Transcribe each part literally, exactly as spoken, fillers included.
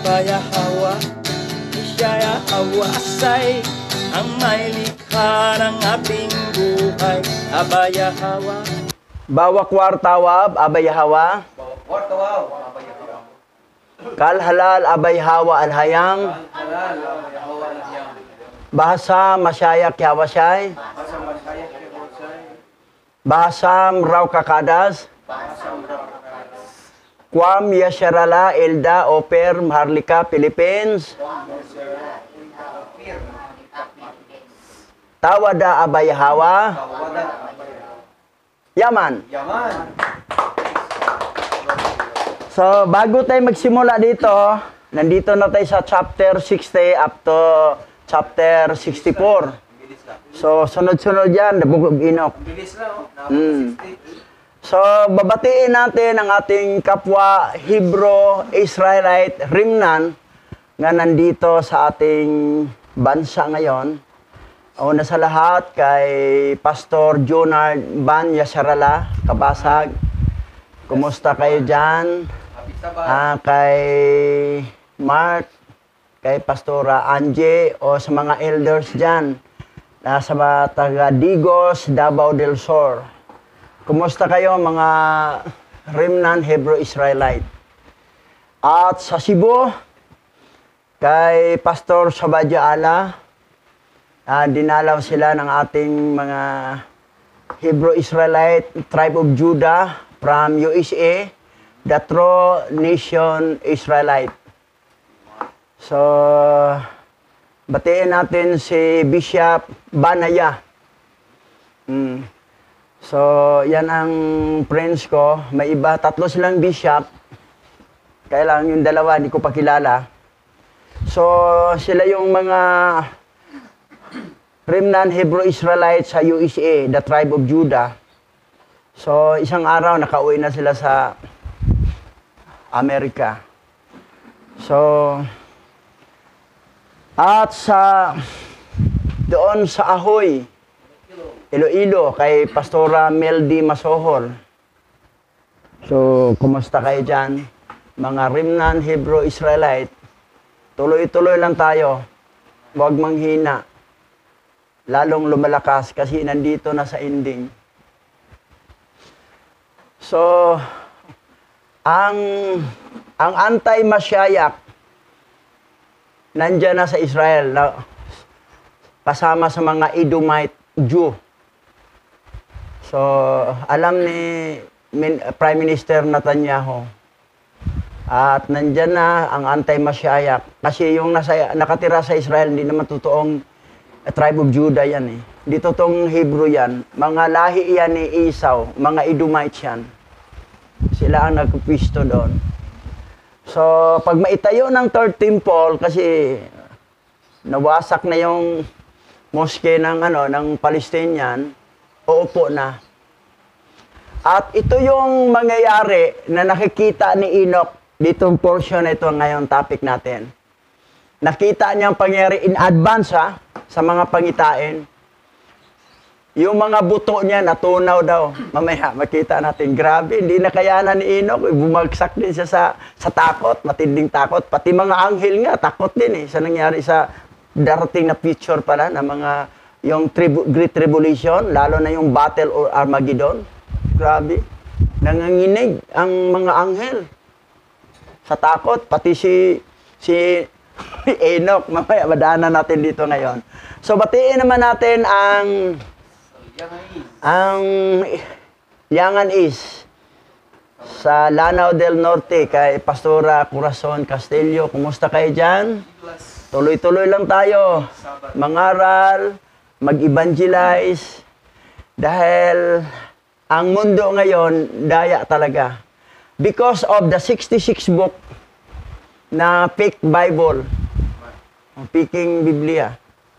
Abaya Hawa, Ishaya Hawasay, ang may likha ng ating buhay. Abaya Hawa. Bawa kwartawab, abay hawa. Wartawaw, abay hawa. Kal halal, abay hawa alhayang. Halal, abay hawa lahyang. Bahasa masyayak yawasay. Basa masaya kebosay. Bahasam raw kakadas. Basa urakakas. Kwam yasyarala elda oper Maharlika, Philippines. Tawada abay hawa. Kawadat abay hawa. Yaman. Yaman. So, bago tayo magsimula dito, nandito na tayo sa chapter sixty up to chapter sixty-four. Bilis lang. So, sunod-sunod yan, the Book of Enoch. Bilis lang, oh. Mm. sixty. So, babatiin natin ang ating kapwa Hebrew Israelite Remnant nga nandito sa ating bansa ngayon. Una sa lahat, kay Pastor Jonard Ban Yasarala, Kabasag. Kumusta kayo dyan? Happy Sabbath. Ah, kay Mark, kay Pastora Anje, o sa mga elders dyan, na sa mga taga Digos, Davao del Sur. Kumusta kayo mga Remnant Hebrew Israelite? At sa Cebu, kay Pastor Sabadya Ala, Uh, dinalaw sila ng ating mga Hebrew Israelite Tribe of Judah from U S A, the True Nation Israelite. So, batiin natin si Bishop Banaya. Mm. So, yan ang friends ko. May iba, tatlo silang bishop. Kaya lang yung dalawa, hindi ko pa kilala. So, sila yung mga Remnant Hebrew Israelites sa U S A, the Tribe of Judah. So, isang araw, nakauwi na sila sa Amerika. So, at sa, doon sa Ahoy, Iloilo, kay Pastora Meldy Masohol. So, kumusta kayo dyan? Mga Remnant Hebrew Israelite, tuloy-tuloy lang tayo. Huwag manghina. Lalong lumalakas kasi nandito na sa ending. So, ang ang anti-Masyayak nandiyan na sa Israel, na, kasama sa mga Edomite Jew. So, alam ni Min, Prime Minister Netanyahu, at nandiyan na ang anti-Masyayak. Kasi yung nasa, nakatira sa Israel, hindi naman totoong A Tribe of Judah yan eh. Dito tong Hebrew yan. Mga lahi yan ni Esau. Mga Edomites yan. Sila ang nagpisto doon. So, pag maitayo ng third temple, kasi nawasak na yung mosque ng, ano, ng Palestinian, uupo na. At ito yung mangyayari na nakikita ni Enoch ditong portion na ito ngayon topic natin. Nakita niyang pangyari in advance ha, sa mga pangitain. Yung mga buto niya natunaw daw. Mamaya makita natin, grabe, hindi nakayanan ni Enoch. Bumagsak din siya sa, sa takot, matinding takot. Pati mga anghel nga, takot din eh. Sa nangyari sa darating na future pala na mga, yung tribu, Great Tribulation, lalo na yung Battle or Armageddon. Grabe, nanganginig ang mga anghel sa takot. Pati si, si Enoch, mamaya madaanan natin dito ngayon. So, batiin naman natin ang ang Yangan East sa Lanao del Norte kay Pastora Corazon Castillo. Kumusta kayo dyan? Tuloy-tuloy lang tayo. Mangaral, mag-evangelize. Dahil ang mundo ngayon, daya talaga. Because of the sixty-six book na fake Bible, faking Biblia.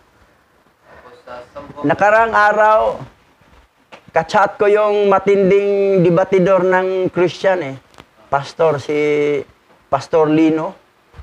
Nakarang araw, kachat ko yung matinding debatidor ng Christian eh. Pastor, si Pastor Lino.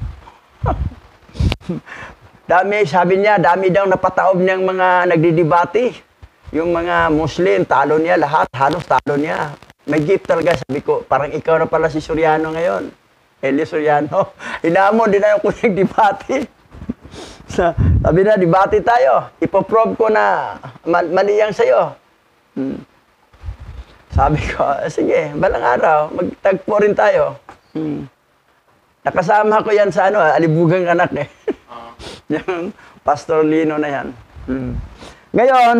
Dami, sabi niya, dami daw napataob niyang mga nagdidebate. Yung mga Muslim, talo niya lahat, halos talo niya. May gift talaga, sabi ko, parang ikaw na pala si Soriano ngayon. Eli Soriano. Hinamon din na yung kuning debate. Sa, sabi na, debate tayo. Ipoprove ko na mal mali yang sa'yo. Hmm. Sabi ko, sige, balang araw, magtagpo rin tayo. Hmm. Nakasama ko yan sa ano, alibugang anak eh. Uh. Yung Pastor Lino na yan. Hmm. Ngayon,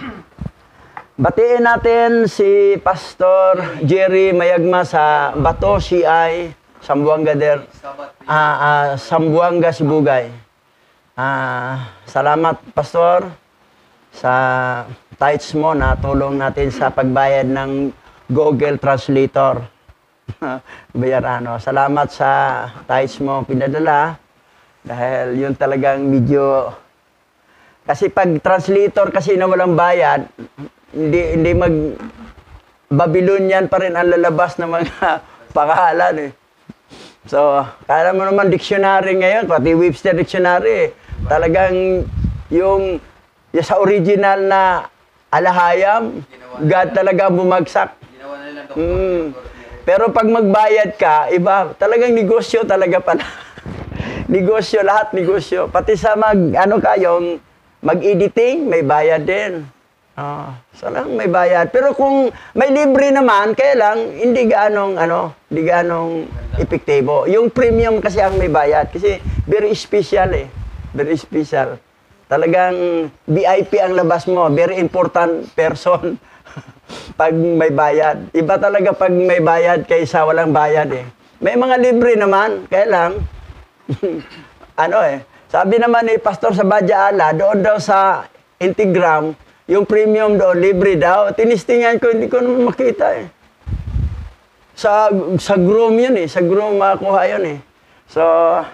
batiin natin si Pastor Jerry Mayagma sa Bato C I, Sambuanga der, ah, ah, Sambuanga Sibugay. Ah, salamat Pastor sa tithes mo na tulong natin sa pagbayad ng Google Translator. Bayarano. Salamat sa tithes mo pinadala dahil yun talagang medyo kasi pag translator kasi na walang bayad, hindi hindi mag Babylonian pa rin ang lalabas ng mga pangalan eh. So, kaya mo naman dictionary ngayon, pati Webster Dictionary, talagang yung, yung sa original na alahayam, God talaga bumagsak. Mm. Pero pag magbayad ka, iba, talagang negosyo talaga pala. Negosyo, lahat negosyo. Pati sa mag, ano ka, yung mag-editing, may bayad din. Ah, so lang may bayad. Pero kung may libre naman, kaya lang, hindi ganong, ano, hindi ganong epektibo. Yung premium kasi ang may bayad. Kasi very special eh. Very special. Talagang V I P ang labas mo. Very important person. Pag may bayad. Iba talaga pag may bayad kaysa walang bayad eh. May mga libre naman, kaya lang, ano eh, sabi naman ni Pastor sa Badya Ala, doon daw sa Integram, yung premium doon, libre daw. Tinistingan ko, hindi ko naman makita eh. Sa, sa Groom yun eh, sa Groom makakuha yun eh. So,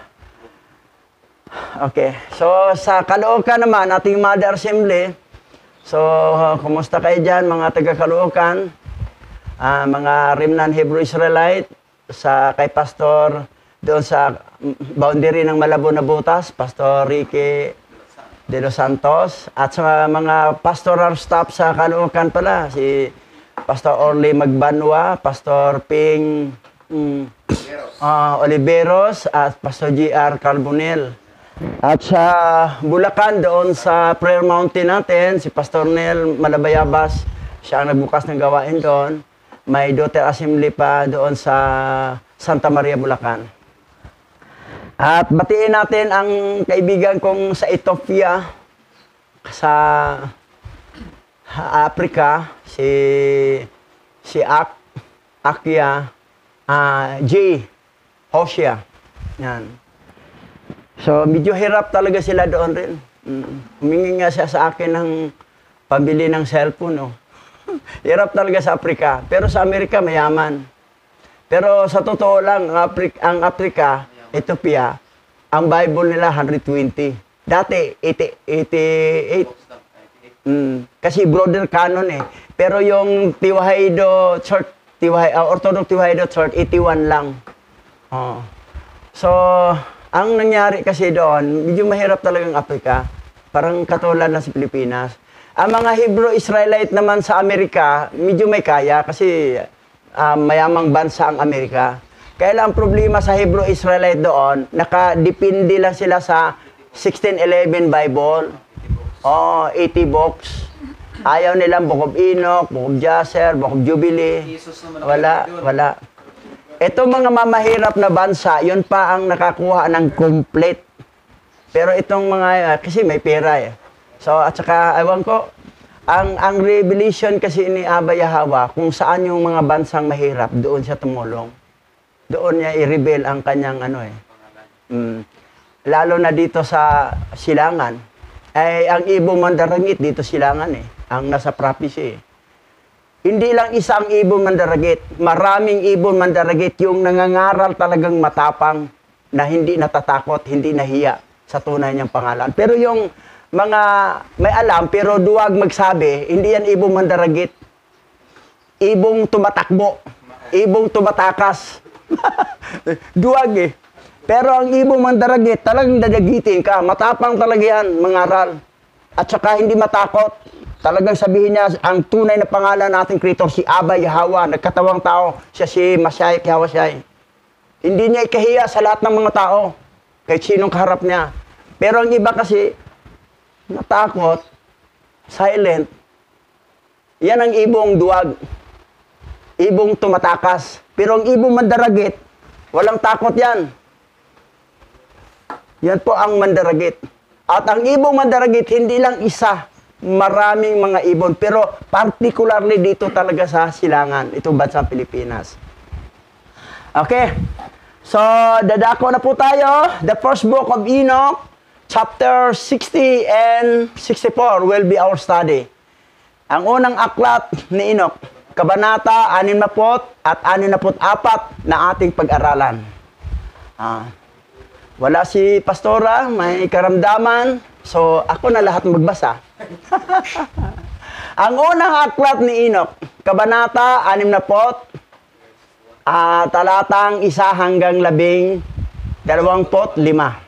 okay. So, sa Caloocan naman, ating Mother Assembly, so, uh, kumusta kayo dyan, mga taga-Caloocan, uh, mga Remnant Hebrew Israelite, sa kay Pastor, doon sa boundary ng Malabo na Butas, Pastor Ricky de los Santos, at sa mga pastoral staff sa Caloocan pala, si Pastor Orly Magbanwa, Pastor Ping um, uh, Oliveros, at Pastor G R Carbonel. At sa Bulacan, doon sa Prayer Mountain natin, si Pastor Nel Malabayabas, siya ang nagbukas ng gawain doon. May daughter assembly pa doon sa Santa Maria, Bulacan. At batiin natin ang kaibigan kong sa Ethiopia, sa Africa, si si Ak, Akia, uh, J. Hosea. Yan. So, medyo hirap talaga sila doon rin. Mm. Humingi nga siya sa akin ng pambili ng cellphone. No? Hirap talaga sa Africa. Pero sa Amerika, mayaman. Pero sa totoo lang, ang Africa, ang Africa Ethiopia, ang Bible nila one hundred twenty. Dati, eighty-eight. Mm, kasi brother canon eh. Pero yung Tiwahedo Church, Tiwahe, uh, Orthodox Tiwahedo Church, eighty-one lang. Oh. So, ang nangyari kasi doon, medyo mahirap talagang Africa. Parang katulad na sa Pilipinas. Ang mga Hebrew Israelite naman sa Amerika, medyo may kaya kasi uh, mayamang bansa ang Amerika. Kaya lang problema sa Hebrew Israelite doon, nakadepende lang sila sa sixteen eleven Bible. Oh, eighty books. Ayaw nilang Book of Enoch, Book of Jasher, Book of Jubilee. Wala, wala. Ito mga mamahirap na bansa, yun pa ang nakakuha ng complete. Pero itong mga, kasi may pera eh. So, at saka, ewan ko, ang, ang revelation kasi ni Abba Yahweh, kung saan yung mga bansang mahirap, doon siya tumulong. Doon niya i-reveal ang kanyang ano eh. Mm. Lalo na dito sa Silangan. Ay, ang ibong mandarangit dito Silangan eh. Ang nasa prophecy eh. Hindi lang isang ibon mandaragit. Maraming ibon mandaragit yung nangangaral talagang matapang na hindi natatakot, hindi nahiya sa tunay niyang pangalan. Pero yung mga may alam pero duwag magsabi, hindi yan ibong mandaragit. Ibong tumatakbo. Ibong tumatakas. Duwag eh. Pero ang ibong mandaragit, talagang dadagitin ka. Matapang talaga yan, mangaral. At saka hindi matakot. Talagang sabihin niya, ang tunay na pangalan nating Creator, si Abba Yahweh, nagkatawang tao, siya si Mashiach Yahweh. Hindi niya ikahiya sa lahat ng mga tao. Kahit sinong kaharap niya. Pero ang iba kasi, natakot, silent. Yan ang ibong duwag. Ibong tumatakas. Pero ang ibong mandaragit, walang takot yan. Yan po ang mandaragit. At ang ibong mandaragit, hindi lang isa, maraming mga ibon. Pero particularly dito talaga sa Silangan, itong bansang Pilipinas. Okay. So, dadako na po tayo. The first book of Enoch, chapter sixty and sixty-four will be our study. Ang unang aklat ni Enoch, kabanata anim na put at anim na put apat na ating pag-aralan. Ah, wala si Pastora, may karamdaman, so ako na lahat magbasa. Ang unang aklat ni Enoch, kabanata anim na put, ah, talatang isa hanggang labing dalawang put lima.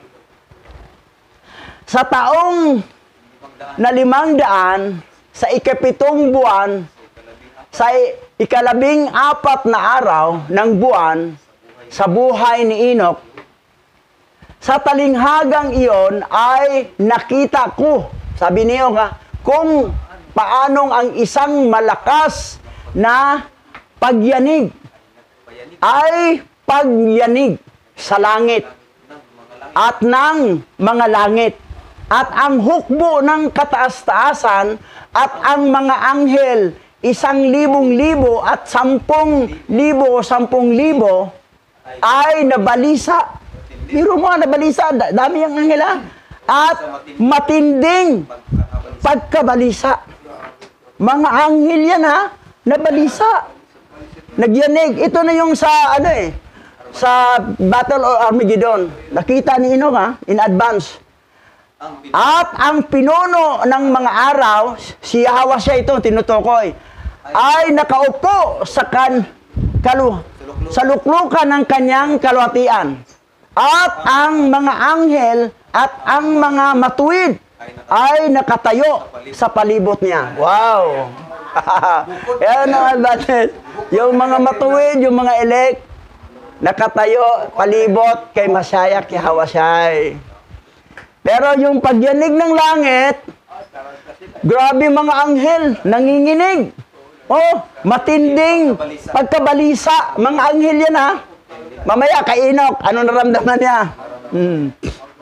Sa taong na limang daan, sa ikapitong buwan, sa ikalabing apat na araw ng buwan, sa buhay ni Enoch, sa talinghagang iyon ay nakita ko, sabi niyo nga, kung paanong ang isang malakas na pagyanig ay pagyanig sa langit at ng mga langit. At ang hukbo ng kataas-taasan at ang mga anghel, isang libong libo at sampung libo, sampung libo, ay nabalisa. Biro mo, nabalisa. Dami ang anghel, ha? At matinding pagkabalisa. Mga anghel yan, ha? Nabalisa. Nagyanig. Ito na yung sa, ano eh, sa Battle of Armageddon. Nakita ni Enoch, ha? In advance. At ang pinuno ng mga araw, si Yahweh siya ito, tinutukoy, ay nakaupo sa kan, kalu, sa luklukan ng kanyang kaluhatian. At ang mga anghel at ang mga matuwid ay nakatayo sa palibot niya. Wow! Yan ang advantage. Yung mga matuwid, yung mga elect, nakatayo, palibot kay Mashiach Yahweh. Pero yung pagyanig ng langit, grabe mga anghel, nanginginig. Oh, matinding pagkabalisa. Mga anghel yan, ha? Mamaya, kay Enoch, ano naramdaman niya? Hmm.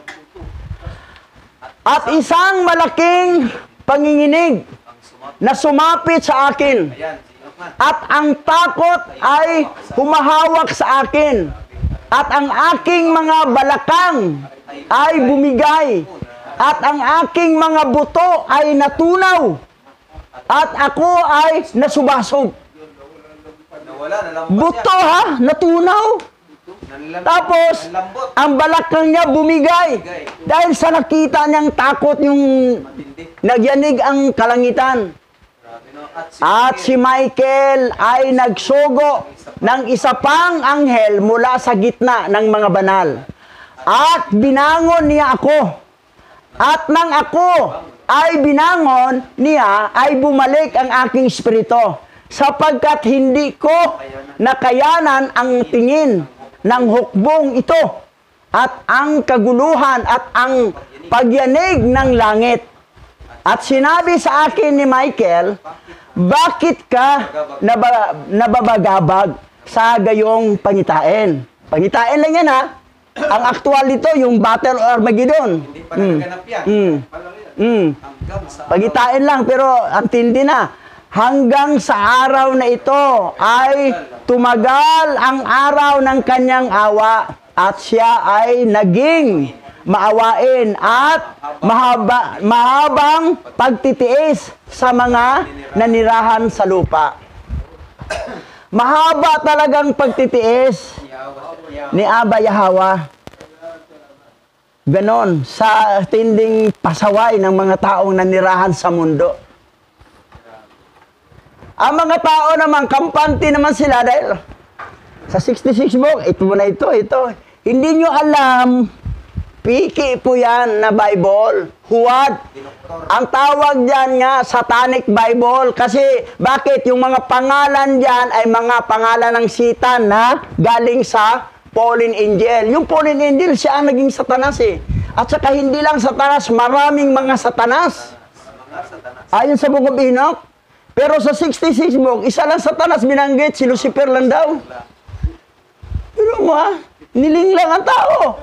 At isang malaking panginginig na sumapit sa akin. At ang takot ay humahawak sa akin. At ang aking mga balakang ay bumigay. At ang aking mga buto ay natunaw. At ako ay nasubasog. Buto, ha? Natunaw. Tapos, ang balakang niya bumigay. Dahil sa nakita niyang takot yung nagyanig ang kalangitan. At si Michael ay nagsugo ng isa pang anghel mula sa gitna ng mga banal. At binangon niya ako. At nang ako ay binangon niya, ay bumalik ang aking espiritu. Sapagkat hindi ko nakayanan ang tingin ng hukbong ito. At ang kaguluhan at ang pagyanig ng langit. At sinabi sa akin ni Michael, bakit ka naba, nababagabag sa gayong pangitain? Pangitain lang yan, ha? Ang aktual dito, yung Battle of Armageddon. Hindi pa nagaganap yan. Mm. Mm. Pagitain lang, pero ang tindi na. Hanggang sa araw na ito ay tumagal ang araw ng kanyang awa at siya ay naging maawain at mahaba, mahabang pagtitiis sa mga nanirahan sa lupa. Mahaba talagang pagtitiis ni Abba Yahweh. Ganon, sa tinding pasaway ng mga taong nanirahan sa mundo. Ang mga tao naman, kampante naman sila dahil sa sixty-six book, ito na ito, ito. Hindi nyo alam, piki po yan na Bible, huwad. Ang tawag dyan nga, Satanic Bible. Kasi, bakit? Yung mga pangalan dyan ay mga pangalan ng Satan na galing sa fallen angel. Yung fallen angel, siya ang naging satanas eh. At saka hindi lang satanas, maraming mga satanas. Ayon sa Book of Enoch. Pero sa sixty-six book, isa lang satanas binanggit, si Lucifer lang daw. Pero mo ha, niling lang ang tao.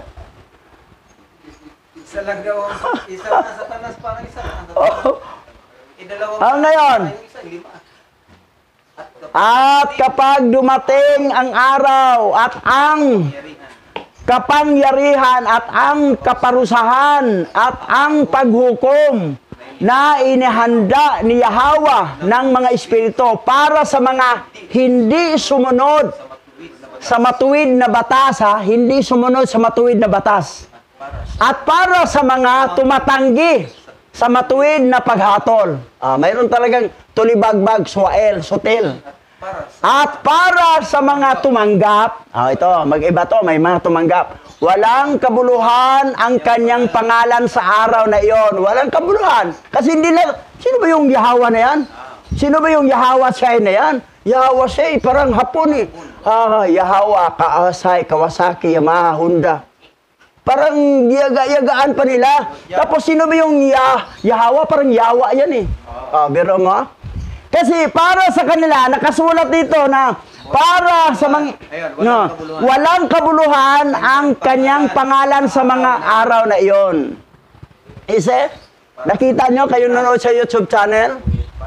Isa lang daw, isa lang ang satanas, parang isa lang ang Oh. satanas. Idalawang Ah, ngayon. yung isa, lima. At kapag At kapag dumating ang araw at ang yarihan, kapangyarihan at ang kaparusahan at ang paghukom na inihanda ni Yahweh ng mga espiritu para sa mga hindi sumunod sa matuwid na batas, ha? Hindi sumunod sa matuwid na batas. At para sa mga tumatanggi sa matuwid na paghatol. Ah, mayroon talagang tulibagbag, swael, sotel. para sa At para sa mga tumanggap, ah, ito, mag-iba to, may mga tumanggap. Walang kabuluhan ang kanyang pangalan sa araw na iyon. Walang kabuluhan. Kasi hindi lang, sino ba yung Yahweh na yan? Sino ba yung Yahweh Shai na yan? Yahweh Shai, parang hapon eh. Ah, Yahweh, Kawasai, Kawasaki, Yamaha, Honda. Parang yaga-yagaan pa nila. Tapos sino ba yung Yah Yahweh? Parang Yahweh yan eh. Ah, biro mo? Kasi para sa kanila, nakasulat dito na para sa mga Ayun, walang no, kabuluhan. walang kabuluhan ang kanyang pangalan sa mga araw na iyon. Ise, nakita nyo kayo nanood sa YouTube channel?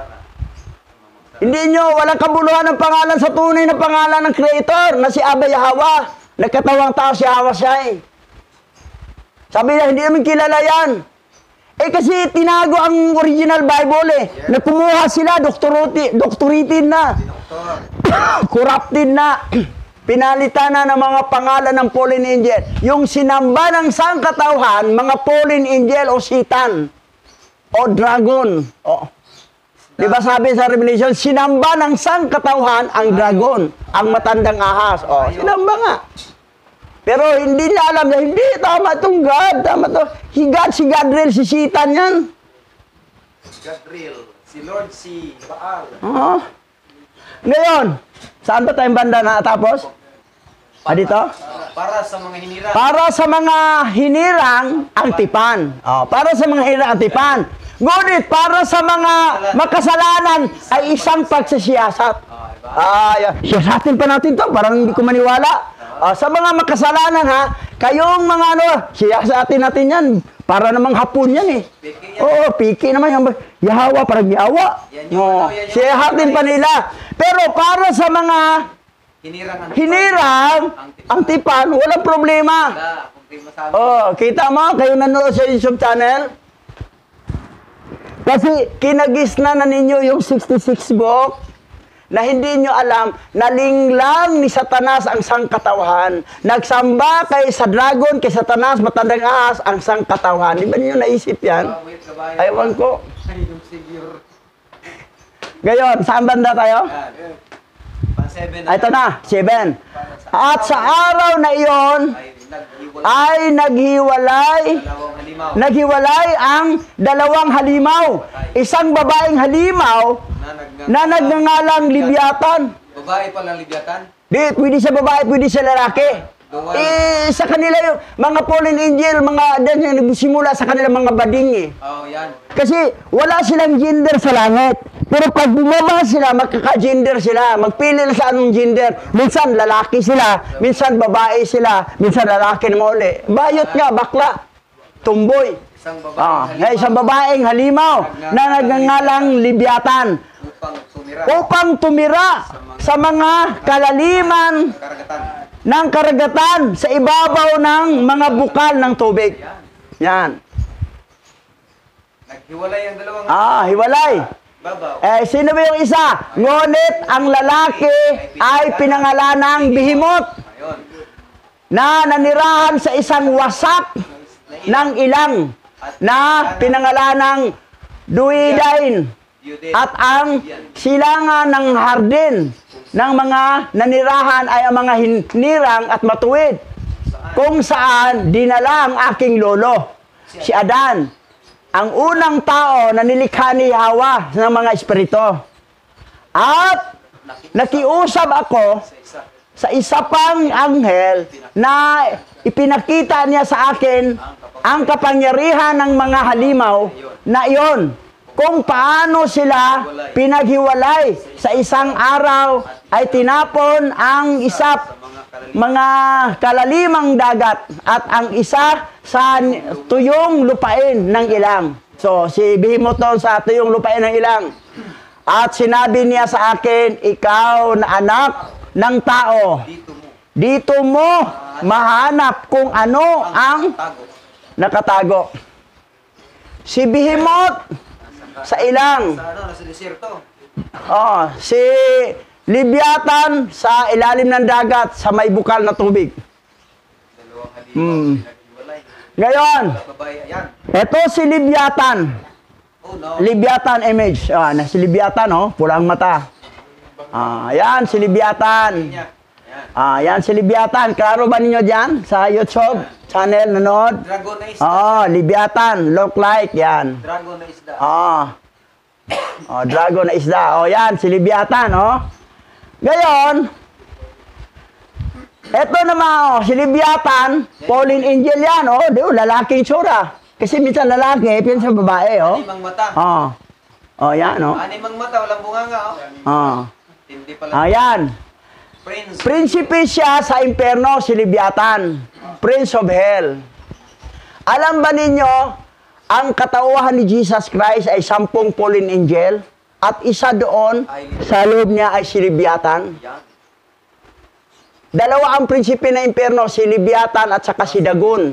Hindi nyo, walang kabuluhan ang pangalan sa tunay na pangalan ng Creator na si Abba Yahweh. Nagkatawang tao si Yahweh Shai. Sabi niya, hindi namin kilala yan. Eh kasi tinago ang original Bible eh. Nakumuha sila, doktorati, doktoritin na. Corrupted na. Pinalitan na ng mga pangalan ng fallen angel. Yung sinamba ng sangkatauhan, mga fallen angel o Satan. O dragon. O. Di ba sabi sa Revelation, sinamba ng sangkatauhan ang dragon. Ang matandang ahas. O, sinamba nga. Pero hindi nila alam na hindi, tama itong God, tama ito. Si God, si Gadriel, si Satan yan. Gadriel, si Lord, si Baal. Oo. Ngayon, saan ba tayong banda na tapos? Ah, dito? Para sa mga hinira. Para sa mga hinirang ang tipan. Oh, para sa mga hinirang ang tipan. Ngunit para sa mga makasalanan ay isang pagsisiyasat. Ah, yan. Siyasatin pa natin to, parang hindi ko maniwala. Ah, sa mga makasalanan ha, kayong mga ano, siyasatin natin yan. Para namang hapon yan eh. Piki yan. Oo, piki naman yung Yahawa, parang Yahawa. Yan yung Oh, ano, yan yung- siyasatin pa nila. Pero para sa mga Hinirang ang hinirang ang tipan, walang problema. Wala, kung di masabi. Oh, kita mo, kayo nanonood sa YouTube channel. Kasi kinagisna na ninyo yung sixty-six book na hindi nyo alam na linglang ni Satanas ang sangkatauhan. Nagsamba kay sa dragon, kay Satanas, matandang ahas, ang sangkatauhan. Di ba niyo naisip yan? Ah, wait, kabayan. Aywan ko. Ay, yung figure. Ngayon, saan banda tayo? Yan. Pang seven Ah, ito na, seven. At sa araw na iyon, ay naghiwalay ay naghiwalay dalawang halimaw Naghiwalay ang dalawang halimaw. Isang babaeng halimaw na na nagngangalang Libyatan. Babae palang Libyatan. Di, pwede sa babae, pwede sa lalaki. Eh, sa kanila yung mga fallen angel, mga dan yung nagsimula sa kanila mga bading eh. Oh, yan. Kasi wala silang gender sa langit. Pero pag bumaba sila, magkaka-gender sila. Magpili na sa anong gender. Minsan lalaki sila, minsan babae sila, minsan lalaki na uli. Bayot nga, bakla. Tumboy. Isang babae Ah, ngay isang babaeng halimaw na nagngangalang Libyatan upang tumira upang tumira sa mga kalaliman karagatan. ng karagatan sa ibabaw ng mga bukal ng tubig. Yan. Naghiwalay ang dalawang Ah, hiwalay. babaw. Eh, sino ba yung isa? Ngunit ang lalaki ay pinangalanang Bihimot Ayun. na nanirahan sa isang wasak ng ilang na pinangalanang Duidain. Yude. At ang silangan ng hardin ng mga nanirahan ay ang mga hinirang at matuwid. Kung saan dinala ang aking lolo, si Adan, ang unang tao na nilikha ni Yahweh ng mga espiritu. At nakiusap ako Sa isa. sa isa pang anghel na ipinakita niya sa akin ang kapangyarihan ng mga halimaw na iyon. Kung paano sila pinaghiwalay sa isang araw ay tinapon ang isa mga kalalimang dagat at ang isa sa tuyong lupain ng ilang. So, si Behemoth doon sa tuyong lupain ng ilang. At sinabi niya sa akin, ikaw na anak ng tao, dito mo mahanap kung ano ang nakatago. Si Behemoth sa ilang. Sa ano, nasa desierto. Oh, si Leviathan sa ilalim ng dagat sa may bukal na tubig. Dalawang halimaw Hmm. pinaghiwalay. Ngayon, Babae, ayan. ito si Leviathan. Oh no. Leviathan image. Ah, na si Leviathan, oh, pulang mata. Ah, yan si Leviathan. Niya. Ayan. Ah, yan si Leviathan. Klaro ba ninyo diyan sa YouTube channel nanood? Dragon na isda. Oh, Leviathan look like yan. Dragon na isda. Oh. Oh, dragon na isda. Oh, yan si Leviathan, oh. Ngayon, eto naman, oh, si Leviathan, fallen angel yan, oh, di, oh, lalaking tsura. Kasi minsan lalaki, pinsan babae, oh. Animang mata. Oh. Oh, yan, oh. Animang mata, walang bunganga, oh. Oh. Hindi pala. Ayan. Prince. Prinsipe siya sa impyerno, si Leviathan. Prince of Hell. Alam ba ninyo, ang katauhan ni Jesus Christ ay sampung fallen angel at isa doon sa loob niya ay si Leviathan. Yan. Dalawa ang prinsipe ng impyerno, si Leviathan at saka si Dagon.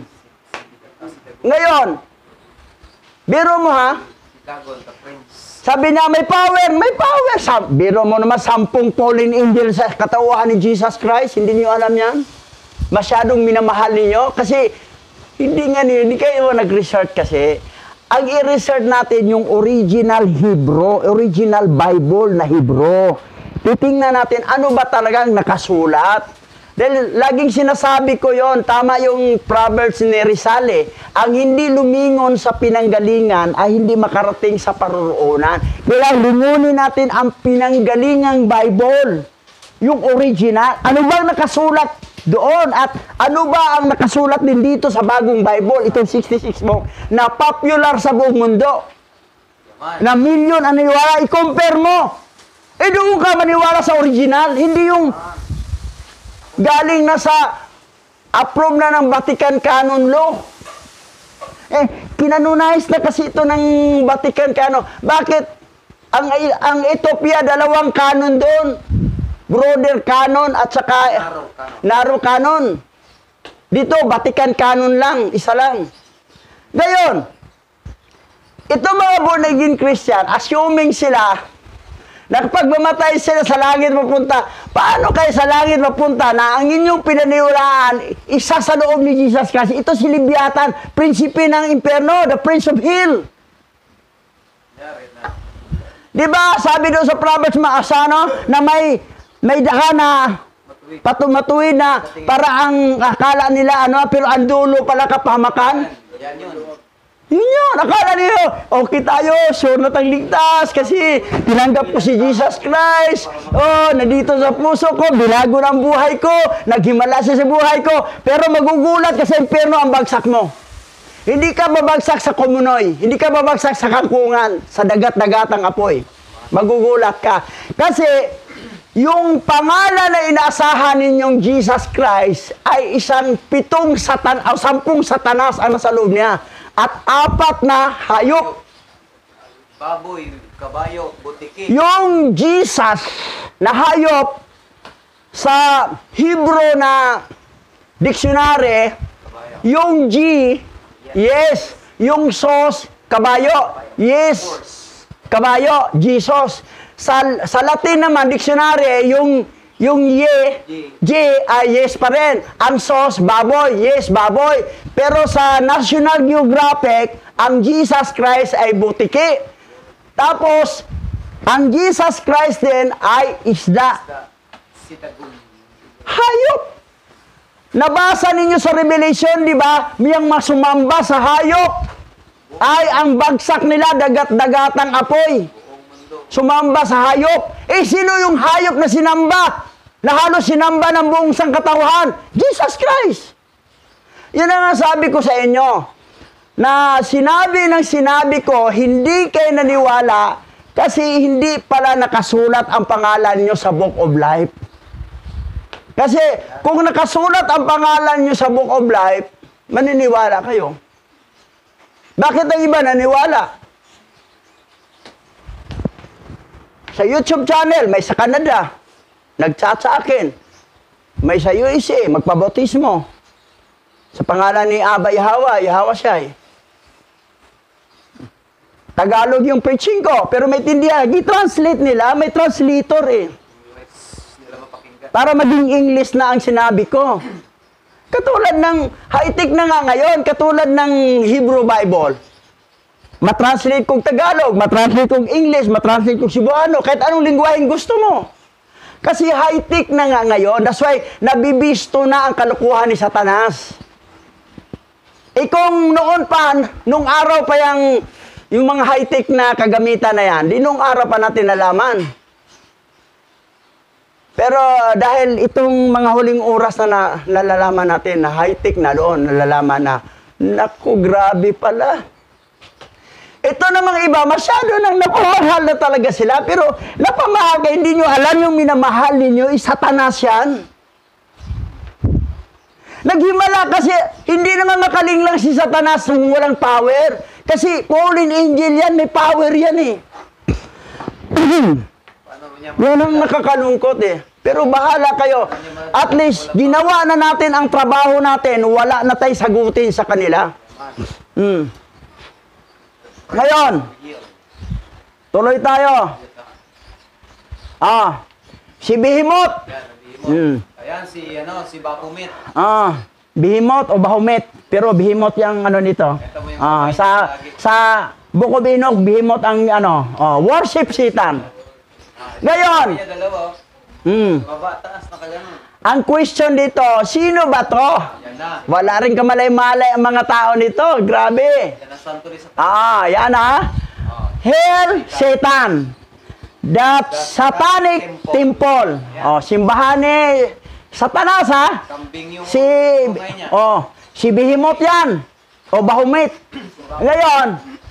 Ngayon, biro mo ha, Dragon, the prince. sabi niya may power, may power. Sam biro mo naman, sampung fallen angel sa katauhan ni Jesus Christ. Hindi niyo alam yan? Masyadong minamahal niyo kasi hindi nga niyo, hindi kayo nag-research kasi. Ang i-research natin yung original Hebrew, original Bible na Hebrew. Titingnan natin ano ba talagang nakasulat. Dahil laging sinasabi ko yon, tama yung Proverbs ni Rizal, ang hindi lumingon sa pinanggalingan ay hindi makarating sa paruroonan. Kaya lingunin natin ang pinanggalingang Bible, yung original. Ano ba nakasulat doon? At ano ba ang nakasulat din dito sa bagong Bible, itong sixty-six book, na popular sa buong mundo? Yaman. Na milyon ang naniwala, i-compare mo. Eh doon ka maniwala sa original, hindi yung galing na sa approve na ng Vatican Canon Law. Eh, kinanonize na kasi ito ng Vatican Canon. Bakit? Ang, ang Ethiopia, dalawang canon doon. Brother Canon at saka Naro Canon. Naro Canon. Dito, Vatican Canon lang, isa lang. Ngayon, ito mga born again Christian, assuming sila na kapag mamatay sila sa langit mapunta, paano kayo sa langit mapunta na ang inyong pinaniwalaan, isa sa loob ni Jesus Christ, ito si Leviathan, prinsipe ng impyerno, the prince of hell. Yari na. Di ba, sabi doon sa Proverbs maasano, na may, may daka na Matuwid. patumatuwid na para ang akala nila, ano, pero ang dulo pala kapamakan. Yan yun. Yun yun, akala niyo, okay tayo, sure na tayong ligtas kasi tinanggap ko si Jesus Christ. Oh, nandito sa puso ko, binago ng buhay ko, naghimala siya sa buhay ko, pero magugulat kasi impyerno ang bagsak mo. Hindi ka babagsak sa komunoy, hindi ka babagsak sa kangkungan, sa dagat-dagatang apoy. Magugulat ka. Kasi yung pangalan na inaasahan ninyong Jesus Christ ay isang pitong satan, o sampung satanas ang nasa loob niya. At apat na hayop. Baboy, kabayo, butiki. Yung Jesus na hayop sa Hebrew na dictionary, yung G, yes. Yung sos, kabayo, yes. Kabayo, Jesus. Sa, sa Latin naman, dictionary, yung yung ye, J ay yes pa rin. Ang sos, baboy, yes, baboy. Pero sa National Geographic, ang Jesus Christ ay butiki. Tapos, ang Jesus Christ din ay isda. Sitagun. Hayop. Nabasa ninyo sa Revelation, di ba? Miyang masumamba sa hayop ay ang bagsak nila dagat-dagatang apoy. Buong mundo. Sumamba sa hayop. Eh, sino yung hayop na sinamba? na halos sinamba ng buong sangkatauhan. Jesus Christ! Yun ang sabi ko sa inyo, na sinabi ng sinabi ko, hindi kayo naniwala kasi hindi pala nakasulat ang pangalan nyo sa Book of Life. Kasi kung nakasulat ang pangalan nyo sa Book of Life, maniniwala kayo. Bakit ang iba naniwala? Sa YouTube channel, may sa Canada, nag-chat sa akin. May sa U S A, magpabautismo. Sa pangalan ni Aba Yahawa, Yahawa siya eh. Tagalog yung preaching ko, pero may tindihan. I-translate nila, may translator eh. Para maging English na ang sinabi ko. Katulad ng, high-tech na nga ngayon, katulad ng Hebrew Bible. Matranslate kong Tagalog, matranslate kong English, matranslate kong Cebuano, kahit anong lingwaheng gusto mo. Kasi high-tech na nga ngayon, that's why nabibisto na ang kalukuhan ni Satanas. Eh kung noon pa, nung araw pa yung, yung mga high-tech na kagamitan na yan, di nung araw pa natin nalaman. Pero dahil itong mga huling oras na, na nalalaman natin na high-tech na doon, nalalaman na, naku, grabe pala. Ito namang iba, masyado nang napamahal na talaga sila, pero napamahal ka, hindi nyo alam yung minamahal ninyo, is Satanas yan. Naghimala kasi, hindi naman makaling lang si Satanas kung walang power. Kasi fallen angel yan, may power yan eh. Yan ang nakakalungkot eh. Pero bahala kayo. At least, ginawa na natin ang trabaho natin, wala na tayo sagutin sa kanila. Hmm. Ngayon, tuloy tayo. Ah, si Behemoth. Hmm. Ayan, si, ano, si Baphomet. Ah, Behemoth o Bahumet. Pero Behemoth yung ano nito. Ah, sa sa Book of Enoch, Behemoth ang ano, oh, worship Satan. Ngayon, Dalawa. hmm, Baba, taas, nakaganon. ang question dito, sino ba to? Yan na. Wala rin kamalay-malay ang mga tao nito. Grabe. Yan ang santo rin sa Ah, yan ah. Hell, Satan. The Satanic Temple. Oh, simbahan ni Satanas ha. kambing yung Si bungay niya. oh, si Behemoth yan. O Bahumet. Ngayon,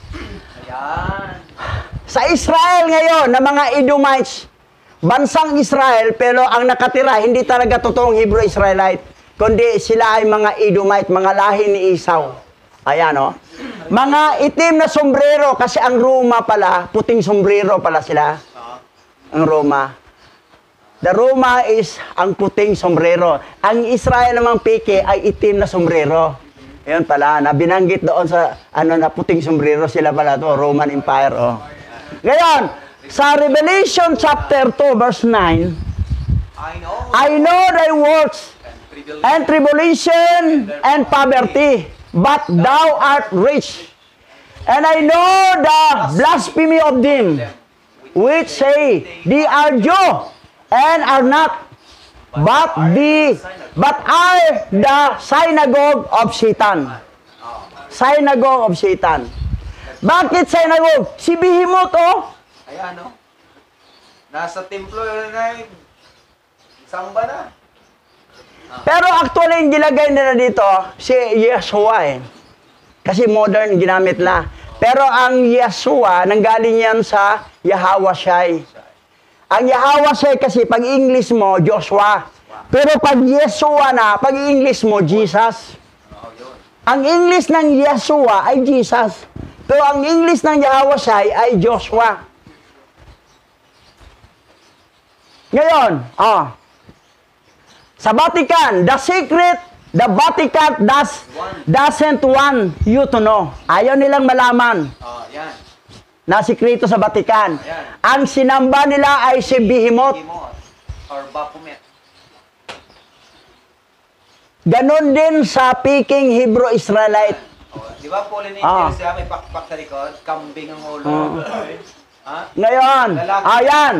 Ayan. sa Israel ngayon na mga Edomites, bansang Israel, pero ang nakatira hindi talaga totoong Hebrew Israelite, kundi sila ay mga Edomite, mga lahi ni Esau. Ayan o. Mga itim na sombrero, kasi ang Roma pala, puting sombrero pala sila. Ang Roma. The Roma is ang puting sombrero. Ang Israel namang peke ay itim na sombrero. Ayun pala, na binanggit doon sa ano na puting sombrero sila pala to, Roman Empire. Oh. Ngayon, sa Revelation chapter two verse nine, I know. I know thy works and tribulation and poverty, but thou art rich. And I know the blasphemy of them, which say, they are Jew, and are not, but the, but are the synagogue of Satan. Synagogue of Satan. Bakit synagogue? Si Behemoth, oh. Ayan, no? Nasa templo na samba na. Pero actually, yung gilagay nila dito, si Yeshua eh. Kasi modern ginamit na. Pero ang Yeshua, nanggaling yan sa Yahawashai. Ang Yahawashai kasi, pag English mo, Joshua. Pero pag Yeshua na, pag English mo, Jesus. Ang English ng Yeshua ay Jesus. Pero ang English ng Yahawashai ay Joshua. Ngayon, oh, sa Vatican, the secret, the Vatican does, doesn't want you to know. Ayaw nilang malaman Oh, yan. na sikreto sa Vatican. Ayan. Ang sinamba nila ay si Behemoth. Behemoth. Or Baphomet. Ganon din sa Peking Hebrew Israelite. Oh, di ba Fallen Ah. Angel siya, may pakpak sa likod, kambing ang ulo. Ha? Ngayon, Lalaki. ayan,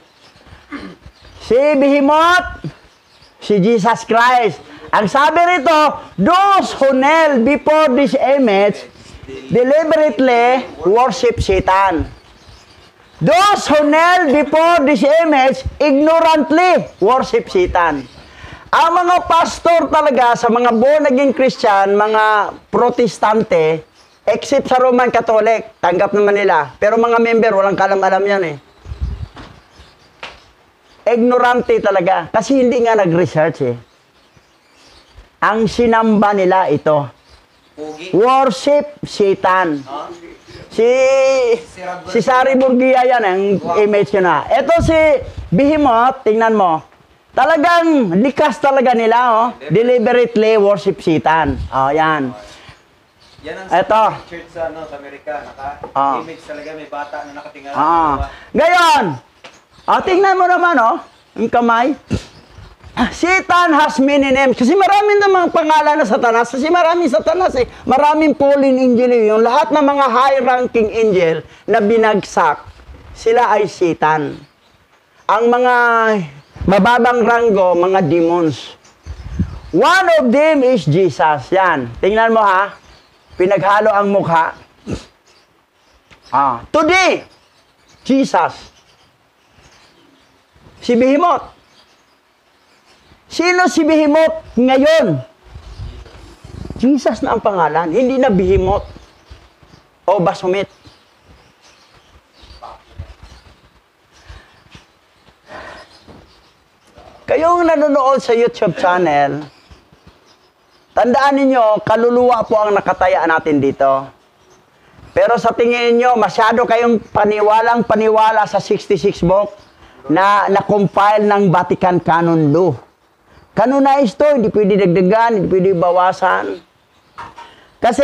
si Behemoth, si Jesus Christ. Ang sabi rito, those who kneel before this image deliberately worship Satan. Those who kneel before this image ignorantly worship Satan. Ang mga pastor talaga sa mga born again Christian, mga protestante, except sa Roman Catholic, tanggap naman nila. Pero mga member, walang kalam-alam yan eh. Ignorante talaga. Kasi hindi nga nag-research eh. Ang sinamba nila ito. Pugi. Worship Satan. Huh? Si si Sari Burgia yan, ang image yun na. Ito si Behemoth, tingnan mo. Talagang likas talaga nila, oh. Deliberately worship Satan. Oh, yan. Yan ang Ito. church sa ano, sa Amerika. Ah. Naka-image talaga, may bata na nakatingala. Ah. Ngayon, oh, tingnan mo naman, oh. Yung kamay. Satan has many names. Kasi maraming namang pangalan na Satanas. Kasi maraming Satanas eh. Maraming fallen angel eh. Yung lahat ng mga high-ranking angel na binagsak, sila ay Satan. Ang mga mababang ranggo, mga demons. One of them is Jesus. Yan. Tingnan mo ha. Pinaghalo ang mukha. Ah. Today, Jesus. Si Behemoth. Sino si Behemoth ngayon? Jesus na ang pangalan, hindi na Behemoth o Baphomet. Kayong nanonood sa YouTube channel, tandaan ninyo, kaluluwa po ang nakataya natin dito. Pero sa tingin niyo, masyado kayong paniwalang paniwala sa sixty-six book na na-compile ng Vatican Canon Law. Canonized to, hindi pwede dagdagan, hindi pwede bawasan. Kasi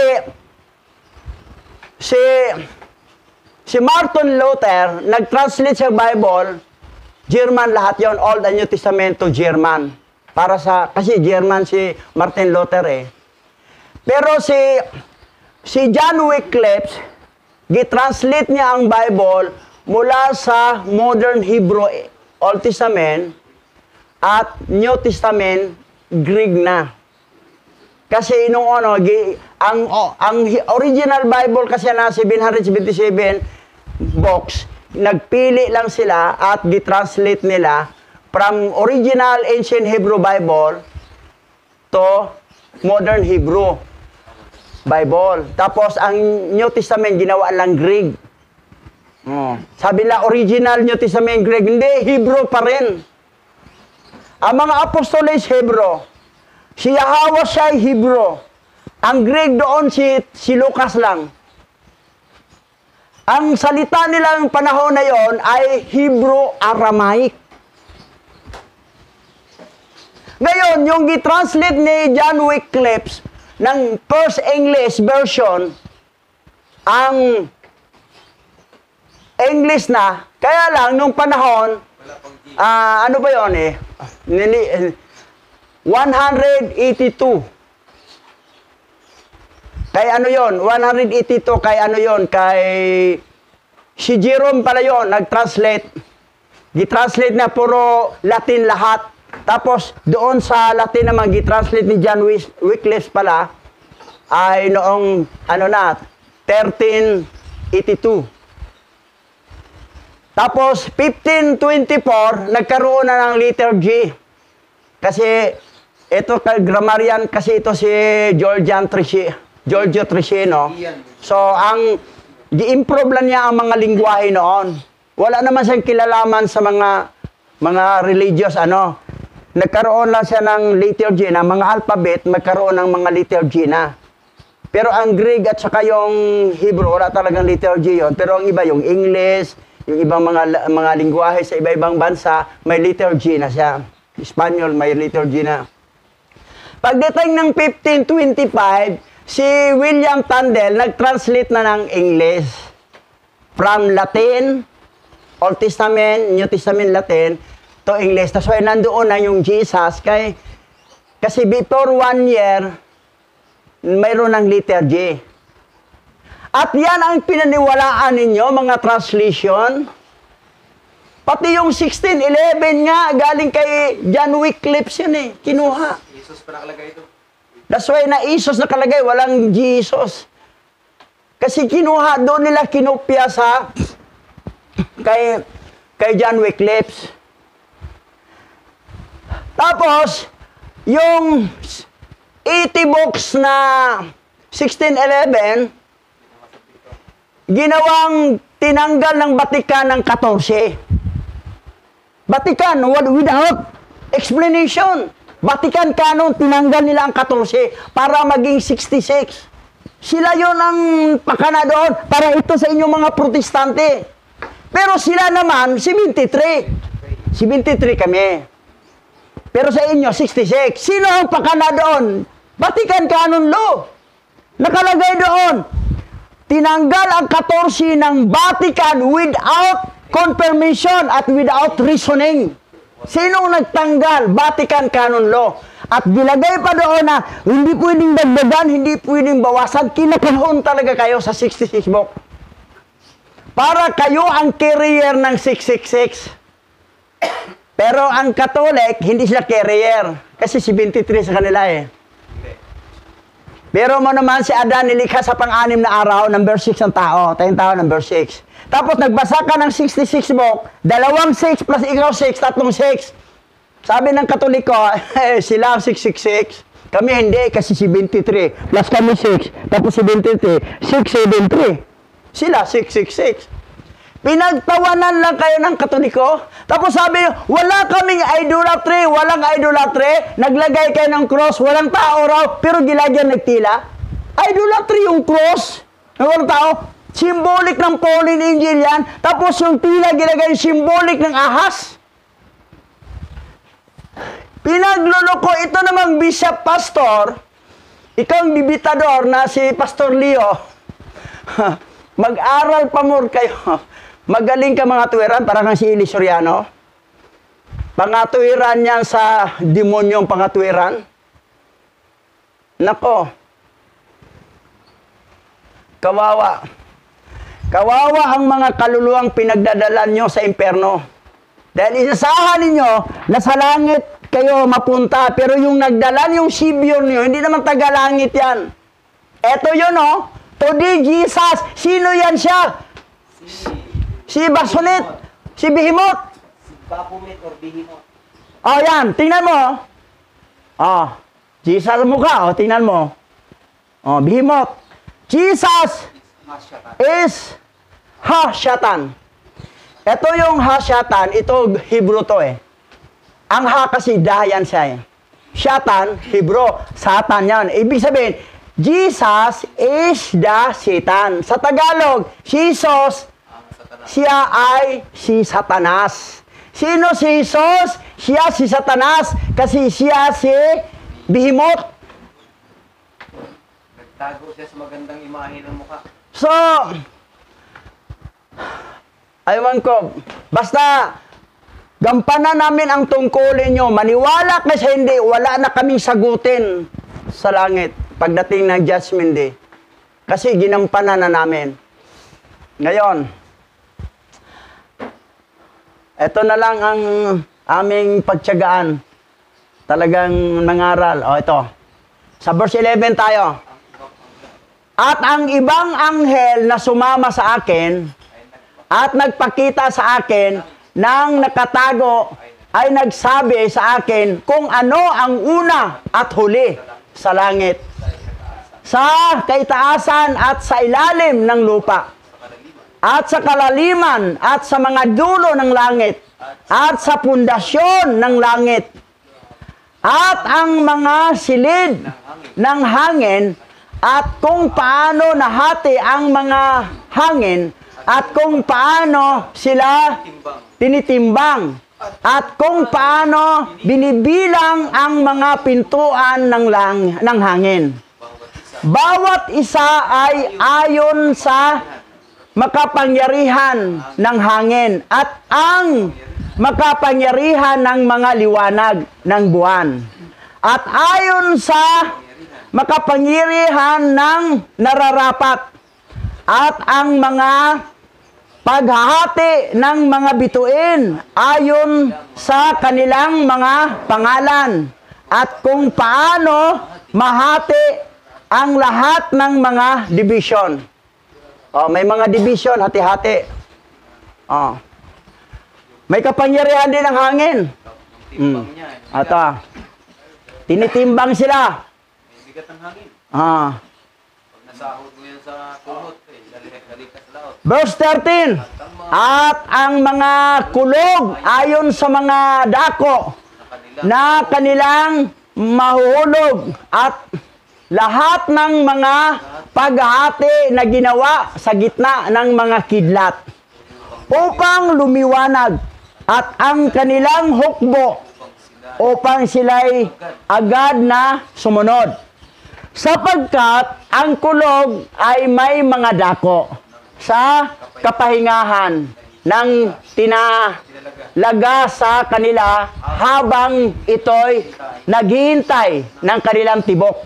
si si Martin Luther, nag-translate sa Bible, German lahat yon, Old and New Testament to German. Para sa, kasi German si Martin Luther eh. Pero si si John Wycliffe, gitranslate niya ang Bible mula sa Modern Hebrew Old Testament at New Testament Greek na. Kasi nung ano, ang oh, ang original Bible kasi na seven seventy-seven books, nagpili lang sila at gitranslate nila from original ancient Hebrew Bible to modern Hebrew Bible. Tapos ang New Testament ginawa lang Greek. Oh. Sabi nila original New Testament Greek, hindi, Hebrew pa rin. Ang mga apostoles Hebrew, si Yahweh siya ay Hebrew. Ang Greek doon si, si Lucas lang. Ang salita nilang panahon na yon ay Hebrew-Aramaic. Ngayon, yung gitranslate ni John Wycliffe ng First English version, ang English na, kaya lang, nung panahon, uh, ano ba yun eh? one eighty-two. Kay ano yon? one eighty-two kay ano yon? Kay si Jerome pala yon, nag-translate. Gitranslate na puro Latin lahat. Tapos doon sa Latin naman gitranslate ni John Wycliffe pala ay noong ano na thirteen eighty-two. Tapos fifteen twenty-four nagkaroon na ng letter G. Kasi ito kay grammarian kasi ito si Georgian Trici. Giorgio Tricino. So, ang gi-improve lang niya ang mga lingwahe noon. Wala naman siyang kilalaman sa mga mga religious ano. Nagkaroon lang siya ng liturgy na mga alphabet, magkaroon ng mga liturgy na. Pero ang Greek at saka yung Hebrew, wala talagang liturgy yon. Pero ang iba, yung English, yung ibang mga mga lingwahe sa iba-ibang bansa, may liturgy na siya. Espanyol, may liturgy na. Pagdating ng fifteen twenty-five, si William Tyndale nag-translate na ng English from Latin, Old Testament, New Testament Latin, to English. Tapos ay nandoon na yung Jesus. Kay, kasi before one year, mayroon ng letter G. At yan ang pinaniwalaan ninyo, mga translation. Pati yung sixteen eleven nga, galing kay John Wycliffe yun eh, kinuha. Jesus pa nakalagay ito. That's why na Jesus nakalagay, walang Jesus. Kasi kinuha, doon nila kinopya sa kay, kay John Wycliffe. Tapos, yung eighty books na sixteen eleven, ginawang tinanggal ng Vatican ng fourteen. Vatican, without explanation. Vatican Canon, tinanggal nila ang fourteen para maging sixty-six. Sila yon ang pakana doon para ito sa inyong mga protestante. Pero sila naman, seventy-three. seventy-three kami. Pero sa inyo, sixty-six. Sino ang pakana doon? Vatican Canon Law. Nakalagay doon. Tinanggal ang fourteen ng Vatican without confirmation at without reasoning. Sino nagtanggal? Vatican Canon Law. At dilagay pa doon na hindi pwedeng dagdagan, hindi pwedeng bawasan. Kinakahon talaga kayo sa sixty-six book. Para kayo ang carrier ng six six six. Pero ang Catholic, hindi sila carrier. Kasi seventy-three sa kanila eh. Pero mo naman si Adan nilikha sa pang-anim na araw, number six ang tao. Tayong tao, number six. Tapos nagbasa ka ng sixty-six book, dalawang six plus ikaw six, tatlong six. Sabi ng Katoliko, eh, sila ang six six six. Kami hindi, kasi seventy-three. Plus kami six, tapos seventy-three. six seventy-three. Sila six six six. Pinagtawanan lang kayo ng Katoliko. Tapos sabi, wala kaming idolatry, walang idolatry. Naglagay kayo ng cross, walang tao raw, pero gilagyan nagtila. Idolatry yung cross, ng walang tao. Symbolic ng Pauline Angel yan. Tapos yung tila gilagay, symbolic ng ahas. Pinagluloko, ito namang bishop pastor, ikaw ang bibitador na si Pastor Leo. Mag-aral pa more kayo. Magaling ka mga tuwiran, parang si Eli Soriano. Pangatuwiran niyan sa demonyong pangatuwiran. Nako. Kawawa. Kawawa ang mga kaluluwang pinagdadalan nyo sa impyerno. Dahil isasahan ninyo na sa langit kayo mapunta. Pero yung nagdalan yung Sibion nyo, hindi naman taga-langit yan. Eto yun, oh. Today, Jesus. Sino yan siya? Si Basulit, si Behemoth. Si Baphomet or Behemoth. Oh, yan. Tingnan mo. Oh, Jesus ang mukha. Oh, tingnan mo. Oh, Behemoth. Jesus is Ha-Shatan. Ito yung Ha-Shatan. Ito, Hebrew to eh. Ang Ha kasi dayan siya eh. Shatan, Hebrew. Satan yan. Ibig sabihin, Jesus is the Satan. Sa Tagalog, Jesus, siya ay si Satanas. Sino si Jesus? Siya si Satanas. Kasi siya si Behemoth. Nagtago siya sa magandang imahe ng mukha. So, aywan ko, basta, gampanan namin ang tungkulin nyo. Maniwala kasi hindi, wala na kaming sagutin sa langit pagdating ng Judgment Day. Kasi ginampanan na namin. Ngayon, ito na lang ang aming pagtiyagaan. Talagang nangaral. O, ito. Sa verse eleven tayo. At ang ibang anghel na sumama sa akin at nagpakita sa akin ng nakatago ay nagsabi sa akin kung ano ang una at huli sa langit, sa kaitaasan at sa ilalim ng lupa, at sa kalaliman, at sa mga dulo ng langit, at sa pundasyon ng langit, at ang mga silid ng hangin, at kung paano nahati ang mga hangin, at kung paano sila tinitimbang, at kung paano binibilang ang mga pintuan ng, lang, ng hangin. Bawat isa ay ayon sa makapangyarihan ng hangin at ang makapangyarihan ng mga liwanag ng buwan. At ayon sa makapangyarihan ng nararapat at ang mga paghahati ng mga bituin ayon sa kanilang mga pangalan at kung paano mahati ang lahat ng mga division. Oh, may mga division, hati-hati. Oh. May kapangyarihan din ang hangin. Timbang Mm. niya. eh. Ata. Tinitimbang sila. May bigat ng hangin. Ah. Pag nasahod mo yan sa kumot, eh, dali, dali ka sa laot. Verse thirteen. At ang mga kulog ayon sa mga dako na kanilang mahuhulog at lahat ng mga paghahati na ginawa sa gitna ng mga kidlat upang lumiwanag at ang kanilang hukbo upang sila'y agad na sumunod. Sapagkat ang kulog ay may mga dako sa kapahingahan ng tinalaga sa kanila habang ito'y naghihintay ng kanilang tibok.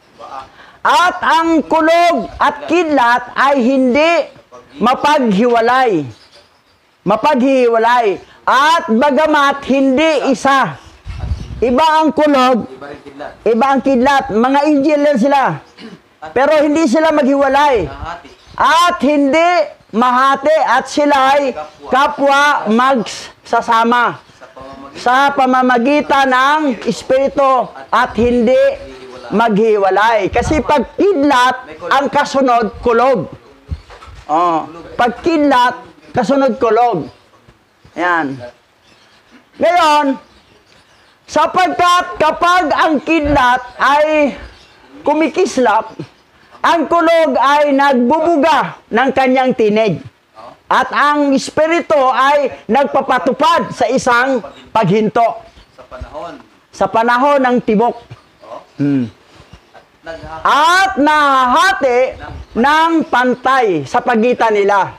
At ang kulog at kidlat ay hindi mapaghiwalay. Mapaghiwalay. At bagamat hindi isa. Iba ang kulog, Iba rin kidlat. iba ang kidlat. Mga angel yan sila. Pero hindi sila maghiwalay. Nahati. At hindi mahati at sila ay kapwa magsasama Sa pamamagitan sa pamamagitan ng Espiritu at hindi maghiwalay. Kasi pag kidlat, ang kasunod, kulog. Oh, pag kidlat, kasunod, kulog. Yan. Ngayon, sapagkat kapag ang kidlat ay kumikislap, ang kulog ay nagbubuga ng kanyang tinig. At ang Espiritu ay nagpapatupad sa isang paghinto. sa panahon. Sa panahon ng tibok. Oh, Hmm. nagha At nahahati ng pantay sa pagitan nila.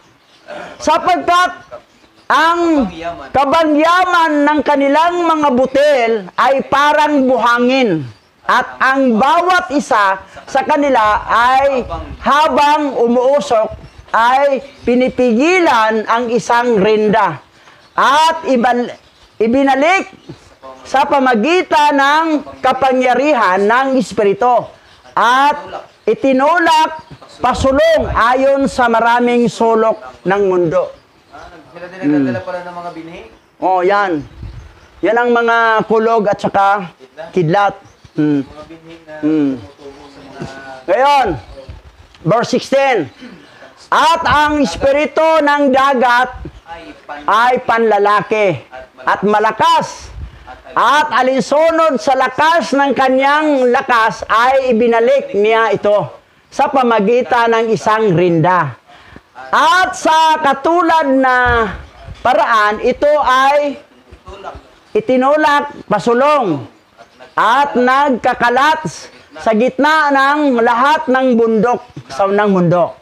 Sapagkat ang kabangyaman ng kanilang mga butil ay parang buhangin. At ang bawat isa sa kanila ay habang umuusok ay pinipigilan ang isang rinda. At ibal, ibinalik sa pamagitan ng kapangyarihan ng Espiritu. At itinulak pasulong ayon sa maraming sulok ng mundo. Ah, nag- sila din nagdadala pala ng mga binhi. Oh, yan. Yan ang mga kulog at saka kidlat. Hmm. Mga binhi na Hmm. tumutubo sa mga Ngayon, verse sixteen. At ang espiritu ng dagat ay pan ay panlalaki at malakas. At alinsunod sa lakas ng kanyang lakas ay ibinalik niya ito sa pamagitan ng isang rinda. At sa katulad na paraan, ito ay tulak itinulak pasulong at nagkakalat sa gitna ng lahat ng bundok sa ng mundo.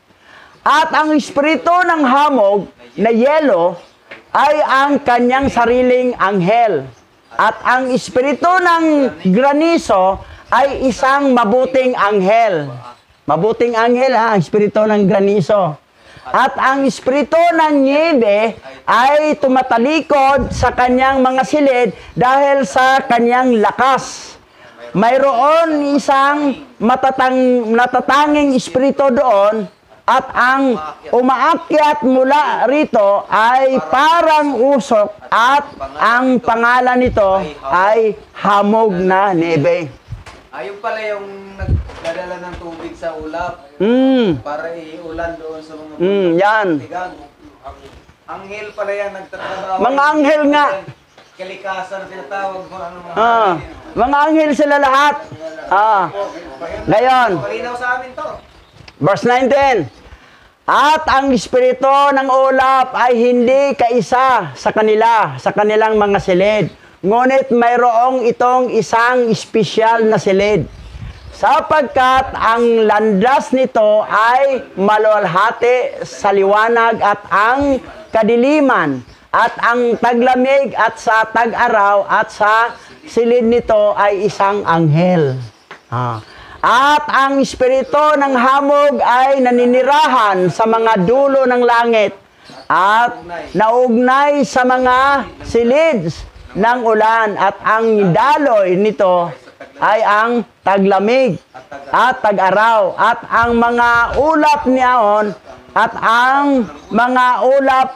At ang espiritu ng hamog na yelo ay ang kanyang sariling anghel. At ang espiritu ng granizo ay isang mabuting anghel. Mabuting anghel ha, ang espiritu ng granizo. At ang espiritu ng niebe ay tumatalikod sa kanyang mga silid dahil sa kanyang lakas. Mayroon isang matatang, natatanging espiritu doon at ang umaakyat mula rito ay parang usok at ang pangalan nito ay hamog na nebe. ayun pala yung nagdadala ng tubig sa ulap Mm, para iulan doon sa mga mm, yan. tigang. Anghel pala yan nagtatrabaho. Mga anghel nga. Kalikasan tinatawag mo ano mga. Ah, mga anghel sila lahat. Ah, ngayon, Malinaw sa amin to. verse nineteen. At ang espiritu ng ulap ay hindi kaisa sa kanila, sa kanilang mga silid. Ngunit mayroong itong isang espesyal na silid. Sapagkat ang landas nito ay maluwalhati sa liwanag at ang kadiliman at ang taglamig at sa tag-araw at sa silid nito ay isang anghel. Ah. At ang espiritu ng hamog ay naninirahan sa mga dulo ng langit at naugnay sa mga silid ng ulan at ang daloy nito ay ang taglamig at tag-araw at ang mga ulap niyaon at ang mga ulap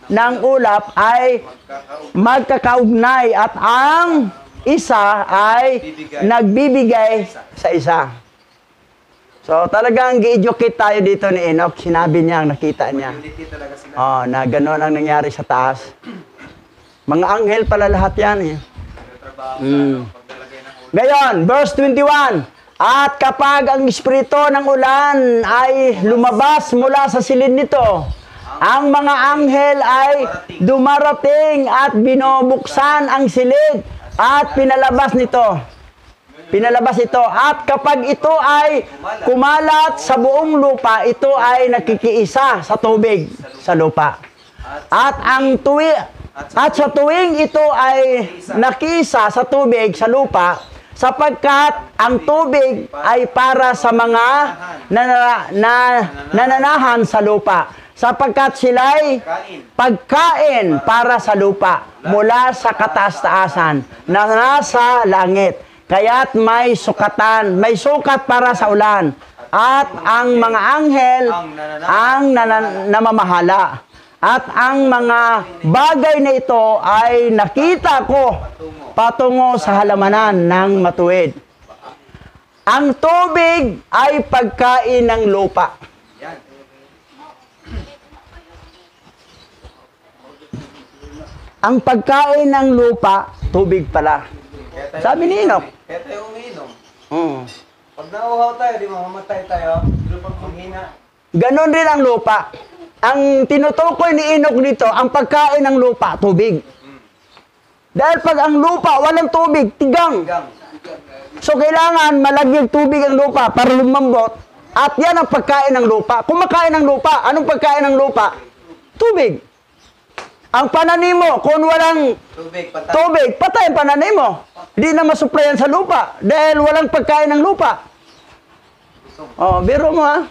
ng ulap ay magkakaugnay at ang isa ay nagbibigay sa isa. So talagang gi-educate tayo dito ni Enoch. Sinabi niya, nakita niya. Oh, na gano'n ang nangyari sa taas. Mga anghel pala lahat yan eh. Mm. Ngayon, verse twenty-one. At kapag ang espiritu ng ulan ay lumabas mula sa silid nito, ang mga anghel ay dumarating at binubuksan ang silid at pinalabas nito. Pinalabas ito. At kapag ito ay kumalat sa buong lupa, ito ay nakikiisa sa tubig sa lupa. At ang tuwi at sa tuwing ito ay nakiisa sa tubig sa lupa, sapagkat ang tubig ay para sa mga nanana, na, nananahan sa lupa, sapagkat sila'y pagkain para sa lupa mula sa kataas-taasan na nasa langit. Kaya't may sukatan, may sukat para sa ulan. At ang mga anghel ang namamahala. At ang mga bagay na ito ay nakita ko patungo sa halamanan ng matuwid. Ang tubig ay pagkain ng lupa. Ang pagkain ng lupa, tubig pala. Sabi ni Enoch. Kaya tayo umiinom. Mm. Pag nauhaw tayo, di mamamatay tayo. Pero pag manghina. Ganon rin ang lupa. Ang tinutukoy ni Enoch dito, ang pagkain ng lupa, tubig. Dahil pag ang lupa, walang tubig, tigang. So kailangan malagyan tubig ang lupa para lumambot. At yan ang pagkain ng lupa. Kung makain ng lupa, anong pagkain ng lupa? Tubig. Ang pananim mo, kung walang Tubig, patay. tubig, patay ang pananim mo. Hindi na masuplayan sa lupa dahil walang pagkain ng lupa. Oh, biro mo ha.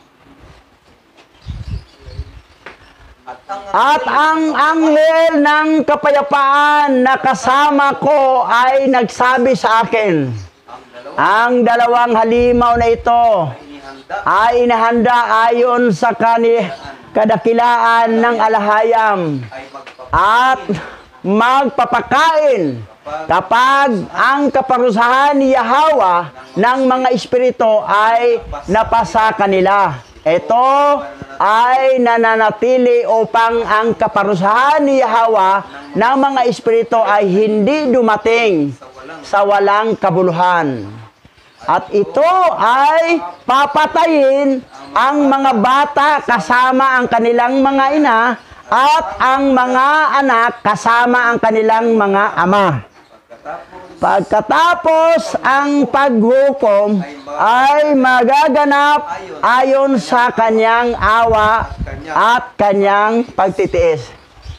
At ang, At ang anghel ng kapayapaan na kasama ko ay nagsabi sa akin, ang dalawang halimaw na ito inihanda ay inahanda ayon sa kani kadakilaan ng alahayam ay magpapakain at magpapakain kapag ang kaparusahan ni Yahweh ng mga espiritu ay napasa kanila. Ito ay nananatili upang ang kaparusahan ni Yahweh ng mga espiritu ay hindi dumating sa walang kabuluhan. At ito ay papatayin ang mga bata kasama ang kanilang mga ina at ang mga anak kasama ang kanilang mga ama. Pagkatapos ang paghukom ay magaganap ayon sa kanyang awa at kanyang pagtitiis.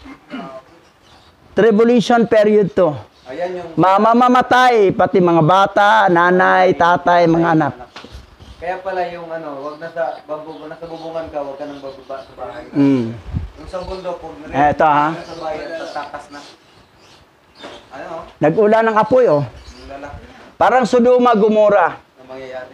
Tribulation period to. Ayan yung Mamamamatay, pati mga bata, nanay, tatay, mga anak. kaya pala yung ano, wag nasa babubungan nasa bubungan ka, wag ka nang bababa sa bahay. Mm. Yung sa bundok, kung Eto ha. sa bayan, tatakas na. Ano? Nag-ulan ng apoy oh. Yung lalaki Parang Sodoma, Gomora. na mangyayari.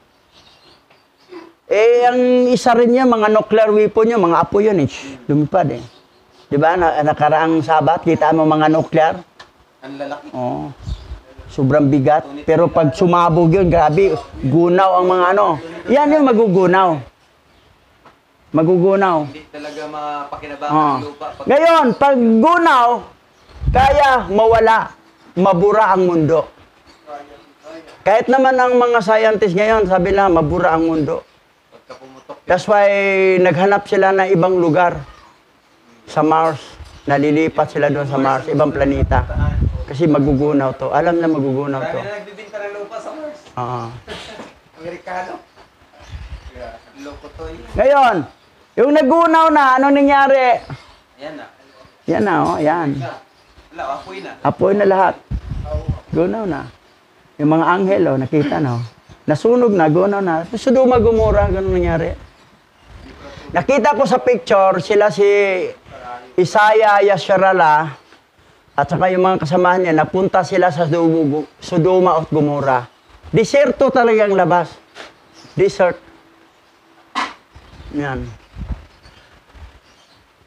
Eh, ang isa rin niya, mga nuclear weapon niya, mga apoy yun eh. Lumipad eh. Di ba? Na, nakaraang sabat, kita mo mga nuclear. Ang lalaki. Oo. Sobrang bigat. Pero pag sumabog yun, grabe, gunaw ang mga ano. Yan yung magugunaw. Magugunaw. Hindi talaga mapakinabangan Oo. ng lupa. Pag Ngayon, pag gunaw, kaya mawala, mabura ang mundo. Kahit naman ang mga scientists ngayon, sabi lang, mabura ang mundo. pagka pumutok yun, That's why naghanap sila ng ibang lugar sa Mars. Nalilipat sila doon sa Mars, ibang planeta. Kasi magugunaw to. Alam na magugunaw marami to. na nagbibinta ng lupa sa Mars. Oo. Amerikano. Loko to yun. Ngayon, yung nagunaw na, anong nangyari? Ayan na. Yan na, oh, yan. Wala, apoy na. Apoy na lahat. Gunaw na. Yung mga anghel, oh, nakita na. Oh. Nasunog na, gunaw na. Sodoma, Gomora, ganun nangyari. Nakita ko sa picture, sila si Isaiah Yasharala at saka yung mga kasamahan niya, napunta sila sa Sodoma at Gomora. Deserto talagang labas. Desert. Yan.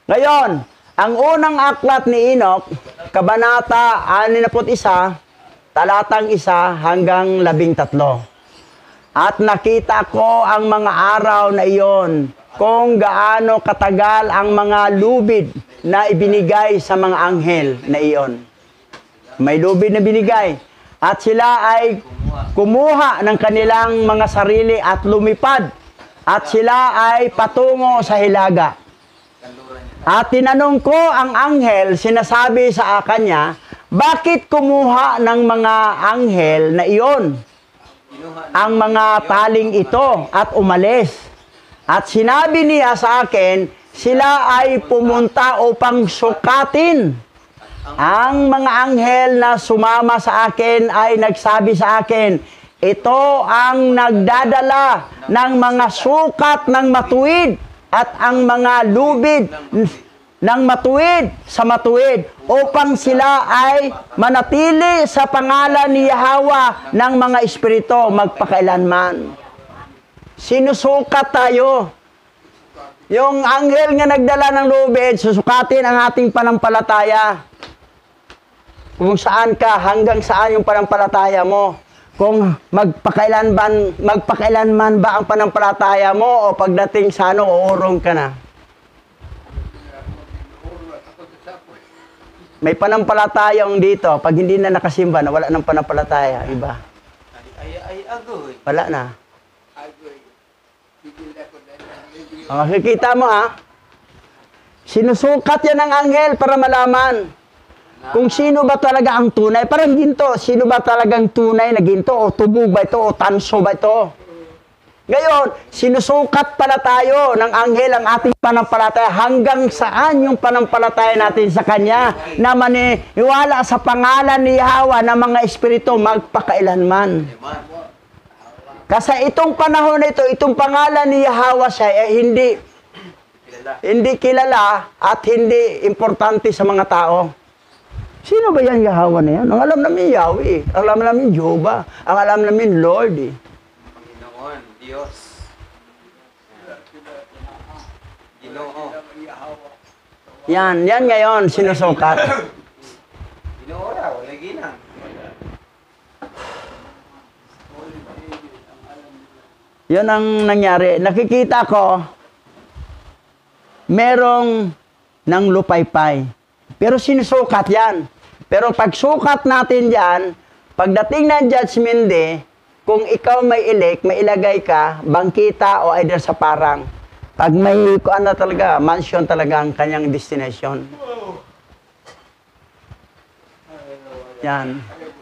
Ngayon, ang unang aklat ni Enoch, Kabanata anim na put isa, talatang isa hanggang labing tatlo. At nakita ko ang mga araw na iyon, kung gaano katagal ang mga lubid na ibinigay sa mga anghel na iyon. May lubid na binigay. At sila ay kumuha ng kanilang mga sarili at lumipad. At sila ay patungo sa hilaga. At tinanong ko ang anghel, sinasabi sa kanya, bakit kumuha ng mga anghel na iyon ang mga taling ito at umalis? At sinabi niya sa akin, sila ay pumunta upang sukatin. Ang mga anghel na sumama sa akin ay nagsabi sa akin, ito ang nagdadala ng mga sukat ng matuwid at ang mga lubid ng matuwid sa matuwid upang sila ay manatili sa pangalan ni Yahweh ng mga espiritu magpakailanman. Sinusukat tayo. Yung anghel nga nagdala ng lubid, susukatin ang ating panampalataya. Kung saan ka, hanggang saan yung panampalataya mo. Kung magpakailanman, magpakailanman ba ang panampalataya mo o pagdating sa ano, uurong ka na. May panampalatayang dito, pag hindi na nakasimba, na wala ng panampalataya, iba. Ay, ay, agoy. Wala na. Ang makikita mo ha, sinusukat yan ng anghel para malaman kung sino ba talaga ang tunay. Parang ginto, sino ba talagang tunay na ginto? O tubo ba ito? O tanso ba ito? Ngayon, sinusukat pala tayo ng anghel ang ating panampalataya. Hanggang saan yung panampalataya natin sa Kanya na maniwala sa pangalan ni Yahweh ng mga espiritu magpakailanman. Kasi itong panahon na ito, itong pangalan ni Yahweh siya ay hindi, hindi kilala at hindi importante sa mga tao. Sino ba yan Yahweh na yan? Ang alam namin Yahweh, ang alam namin Jehovah, ang alam namin Lord eh. Panginoon, Diyos. Ginoo. Yan, yan ngayon, sinusukat. Ginoo raw, lagi na. Yan ang nangyari. Nakikita ko, merong ng lupaypay. Pero sinusukat yan. Pero pag sukat natin yan, pagdating ng judgment day, kung ikaw may elect, may ilagay ka, bangkita o either sa parang. Pag may, kung ano talaga, mansion talaga ang kanyang destination. Yan.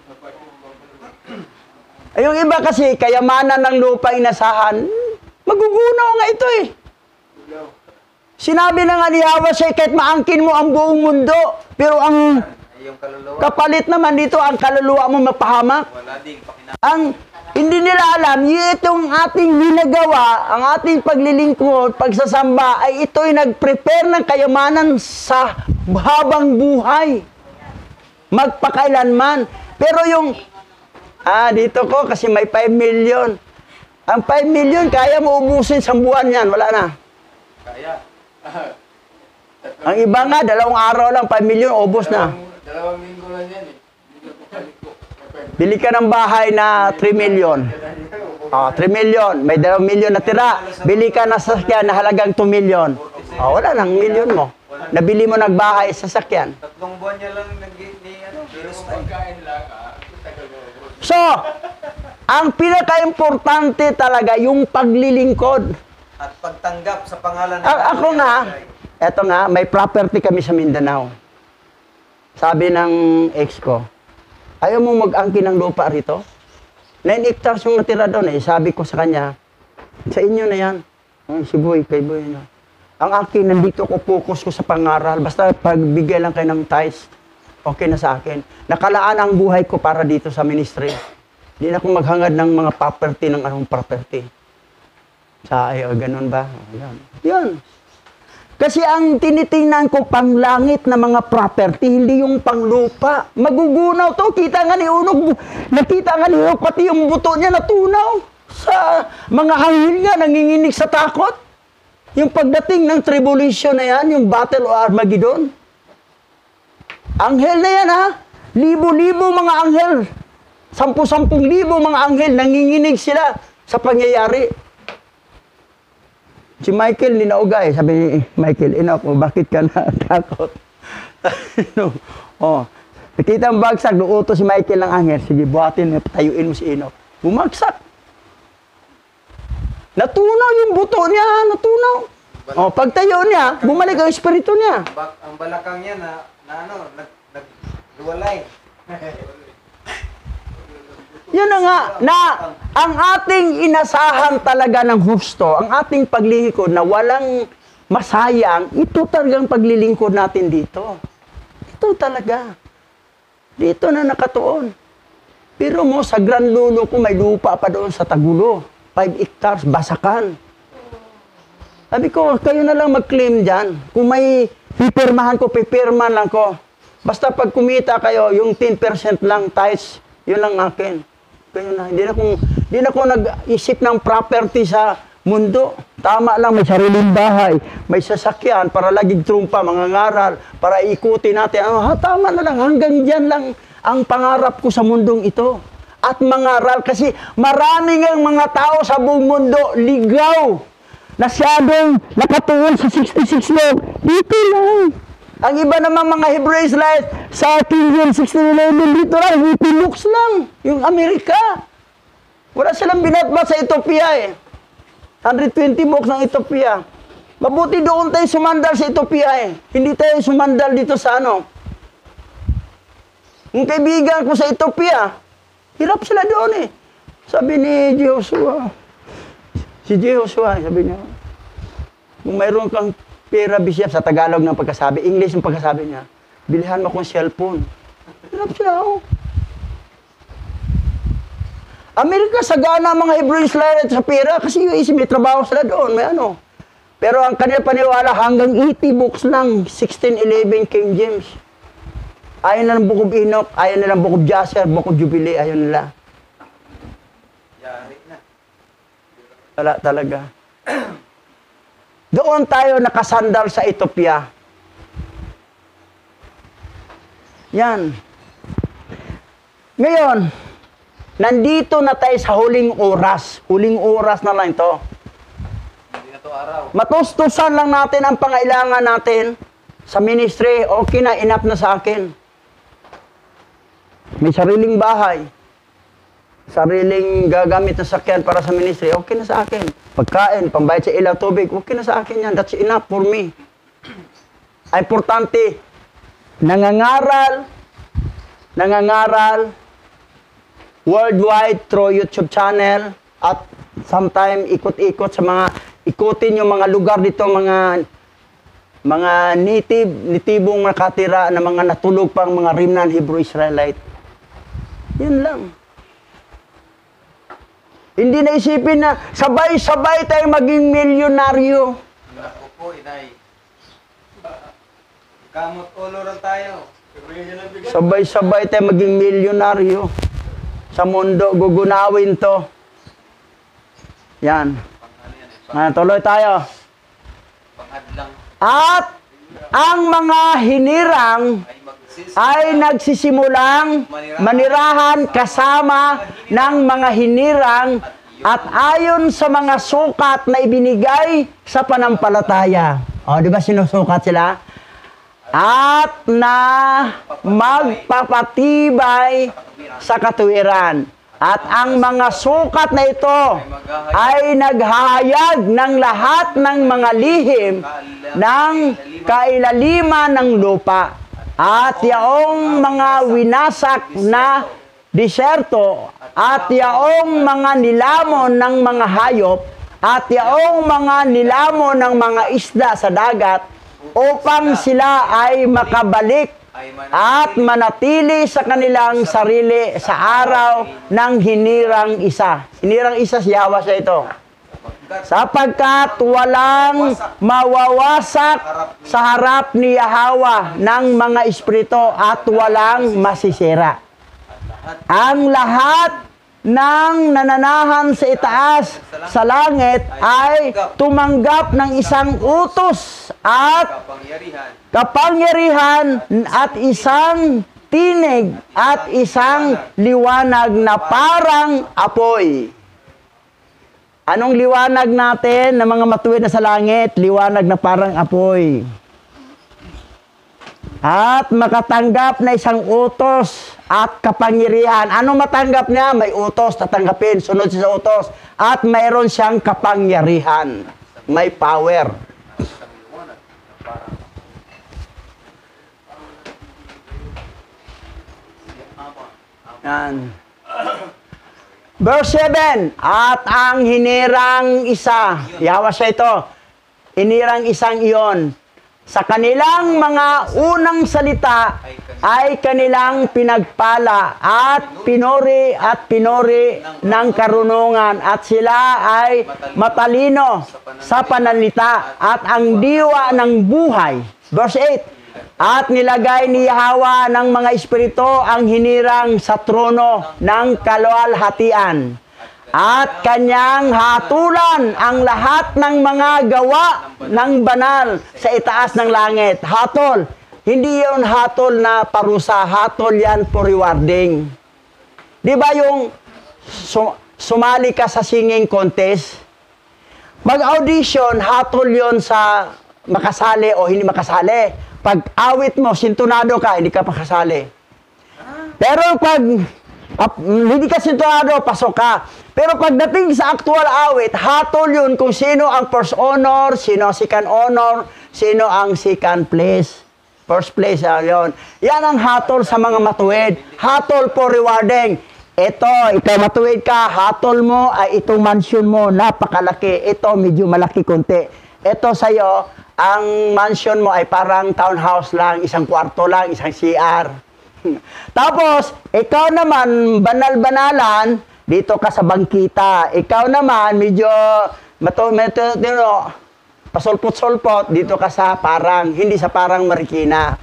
Ay, yung iba kasi, kayamanan ng lupa inasahan, magugunaw nga ito eh. Sinabi na nga ni Yahweh siya, kahit maangkin mo ang buong mundo, pero ang Yung kaluluwa. kapalit naman dito, ang kaluluwa mo mapahamak. Wala ding pakina. Ang hindi nila alam, itong ating ginagawa, ang ating paglilingkod, pagsasamba, ay ito'y nag-prepare ng kayamanan sa habang buhay. Magpakailanman. Pero yung, ah, dito ko kasi may five million. Ang five million, kaya mo ubusin sa buwan yan. Wala na. Kaya. Ang iba nga, dalawang araw lang, five million, ubos na. Dalawang linggo lang yan eh. Hindi ko kaliko. Bili ka ng bahay na three million. Oh, three million. May dalawang million na tira. Bili ka ng sasakyan na halagang two million. Oh, wala nang million mo. Nabili mo nagbahay sa sasakyan. Tatlong buwan niya lang nag ni ano, virus pa. Pagkain lang ah. Tagal mo. So, ang pinaka-importante talaga yung paglilingkod. At pagtanggap sa pangalan ng A- ako nga, eto nga, may property kami sa Mindanao. Sabi ng ex ko, ayaw mo mag-angkin ng lupa rito? Nine hectares yung natira doon eh. Sabi ko sa kanya, sa inyo na yan. Ay, si Boy, kay Boy na. Ang akin, nandito ko focus ko sa pangaral. Basta pagbigay lang kayo ng tithes, okay na sa akin. Nakalaan ang buhay ko para dito sa ministry. Hindi na ako maghangad ng mga property ng anong property. Sa ay, o, ganun ba? O, yan. Yan. Kasi ang tinitingnan ko panglangit na mga property, hindi yung panglupa. Magugunaw to. Kita nga ni Unog, nakita nga ni Unog, pati yung buto niya natunaw. Sa mga hangin nga, nanginginig sa takot. Yung pagdating ng tribulation na yan, yung Battle of Armageddon, anghel na yan ha, libo-libo mga anghel, sampu-sampung libo mga anghel, nanginginig sila sa pangyayari. Si Michael, ninaugay. Sabi ni Michael, ina ko, bakit ka natakot? no. Oh. Nakita ang bagsak, luuto si Michael ng anghel. Sige, buhatin mo, patayuin mo si Enoch. Bumagsak. Natunaw yung buto niya, natunaw. Oh, pagtayo niya, bumalik ang espiritu niya. Bak ang balakang niya na, na ano, nag, nagluwalay. Yun na nga, na ang ating inasahan talaga ng husto, ang ating paglilingkod na walang masayang, ito talagang paglilingkod natin dito. Ito talaga. Dito na nakatuon. Pero mo, sa Grand Lulu ko, may lupa pa doon sa Tagulo. Five hectares, basakan. Sabi ko, kayo na lang mag-claim dyan. Kung may pipirmahan ko, pipirman lang ko. Basta pag kumita kayo, yung ten percent lang, tithes, yun lang akin. Kayo na, hindi na kong, hindi na ako nag-isip ng property sa mundo. Tama lang, may sariling bahay, may sasakyan, para laging trumpa, mga ngaral, para ikutin natin. Ah, tama na lang, hanggang dyan lang ang pangarap ko sa mundong ito. At mangaral, kasi maraming ang mga tao sa buong mundo, ligaw, nasyadong nakatuon sa sixty-six law. Dito lang. Ang iba naman mga Hebrew Israelites, sa King James sixteen eleven, dito lang, eighty books lang. Yung Amerika. Wala silang binatbat sa Ethiopia eh. one hundred twenty books ng Ethiopia. Mabuti doon tayo sumandal sa Ethiopia eh. Hindi tayo sumandal dito sa ano. Yung kaibigan ko sa Ethiopia, hirap sila doon eh. Sabi ni Joshua, si Joshua, sabi niya, kung mayroon kang pera, Bishop, sa Tagalog ng pagkasabi, English yung pagkasabi niya, bilihan mo kong cellphone. Hirap sila oh. Amerika, sagana mga Hebrew Israelites sa pera kasi yung isip, may trabaho sila doon, may ano. Pero ang kanila paniwala, hanggang eighty books lang, sixteen eleven King James. Ayaw na ng Book of Enoch, ayaw na ng Book of Jasher, Book of Jubilee, ayaw nila. Yari na. Wala talaga. Doon tayo nakasandal sa Ethiopia. Yan. Ngayon, nandito na tayo sa huling oras. Huling oras na lang ito. Hindi na to araw. Matustusan lang natin ang pangailangan natin sa ministry. Okay na, enough na sa akin. May sariling bahay. Sariling gagamit na sakyan para sa ministry. Okay na sa akin. Pagkain, pambayad sa ilaw, tubig. Okay na sa akin yan. That's enough for me. Ay, importante. Nangangaral. Nangangaral. Worldwide through YouTube channel. At sometime ikot-ikot sa mga, ikutin yung mga lugar dito, mga mga native, nitibong nakatira na mga natulog pang mga remnant Hebrew Israelite. Yun lang. Hindi na isipin na sabay-sabay tayong maging milyonaryo. Naku po, inay. Kamot ulo rin tayo. Sabay-sabay tayong maging milyonaryo. Sa mundo, gugunawin to. Yan. Ah, tuloy tayo. Pangadlang At ang mga hinirang ay magsis. ay nagsisimulang manirahan kasama ng mga hinirang at ayon sa mga sukat na ibinigay sa panampalataya. O, di ba sinusukat sila? At na magpapatibay sa katuwiran. At ang mga sukat na ito ay naghahayag ng lahat ng mga lihim ng kailaliman ng lupa. At yaong mga winasak na disyerto, at yaong mga nilamon ng mga hayop, at yaong mga nilamon ng mga isda sa dagat, upang sila ay makabalik at manatili sa kanilang sarili sa araw ng hinirang isa. Hinirang isa, si Yahweh sa ito. Sapagkat walang mawawasak sa harap ni Yahweh ng mga espiritu at walang masisira. Ang lahat ng nananahan sa itaas sa langit ay tumanggap ng isang utos at Kapangyarihan. kapangyarihan at isang tinig at isang liwanag na parang apoy. Anong liwanag natin ng mga matuwid na sa langit? Liwanag na parang apoy. At makatanggap na isang utos at kapangyarihan. Ano matanggap niya? May utos, tatanggapin, sunod siya sa utos. At mayroon siyang kapangyarihan. May power. Yan. Verse seven. At ang hinirang isa, yawa siya ito, hinirang isang iyon, sa kanilang mga unang salita ay kanilang pinagpala at pinuri at pinuri ng karunungan at sila ay matalino sa pananalita at ang diwa ng buhay. Verse eight. At nilagay ni Yahweh ng mga espiritu ang hinirang sa trono ng kaluwalhatian. At kanyang hatulan ang lahat ng mga gawa ng banal sa itaas ng langit. Hatol. Hindi yun hatol na parusa. Hatol yan for rewarding. Di ba yung sum- sumali ka sa singing contest? Mag-audition, hatol yon sa makasali o hindi makasali. Pag awit mo, sintonado ka, hindi ka makasali. Pero pag Up, hindi ka sintonado, pasok ka. Pero pagdating sa actual awit, hatol yun kung sino ang first honor, sino ang second honor, sino ang second place. First place, uh, yun. Yan ang hatol sa mga matuwid. Hatol for rewarding. Ito, ikaw matuwid ka, hatol mo ay itong mansion mo, napakalaki. Ito, medyo malaki konti. Ito sa'yo, ang mansion mo ay parang townhouse lang, isang kwarto lang, isang C R. Tapos, ikaw naman, banal-banalan, dito ka sa bangkita. Ikaw naman, medyo, mato, mato, dino, pasulpot-sulpot, dito ka sa parang, hindi sa parang Marikina.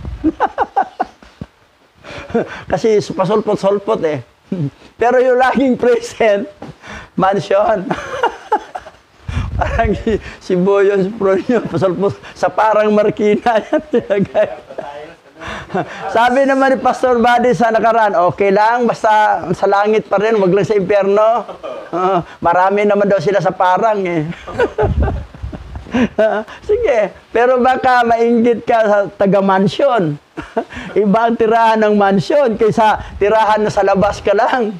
Kasi pasulpot-sulpot eh. Pero yung laging present, mansion. Parang si, si Boyon, si Pronyo, pasulpot, sa parang Marikina yan nilagay. Sabi naman ni Pastor Buddy sa nakaraan, okay lang, basta sa langit pa rin, wag lang sa impyerno. Uh, marami naman daw sila sa parang eh. Sige, pero baka mainggit ka sa taga-mansion. Iba ang tirahan ng mansion kaysa tirahan na sa labas ka lang.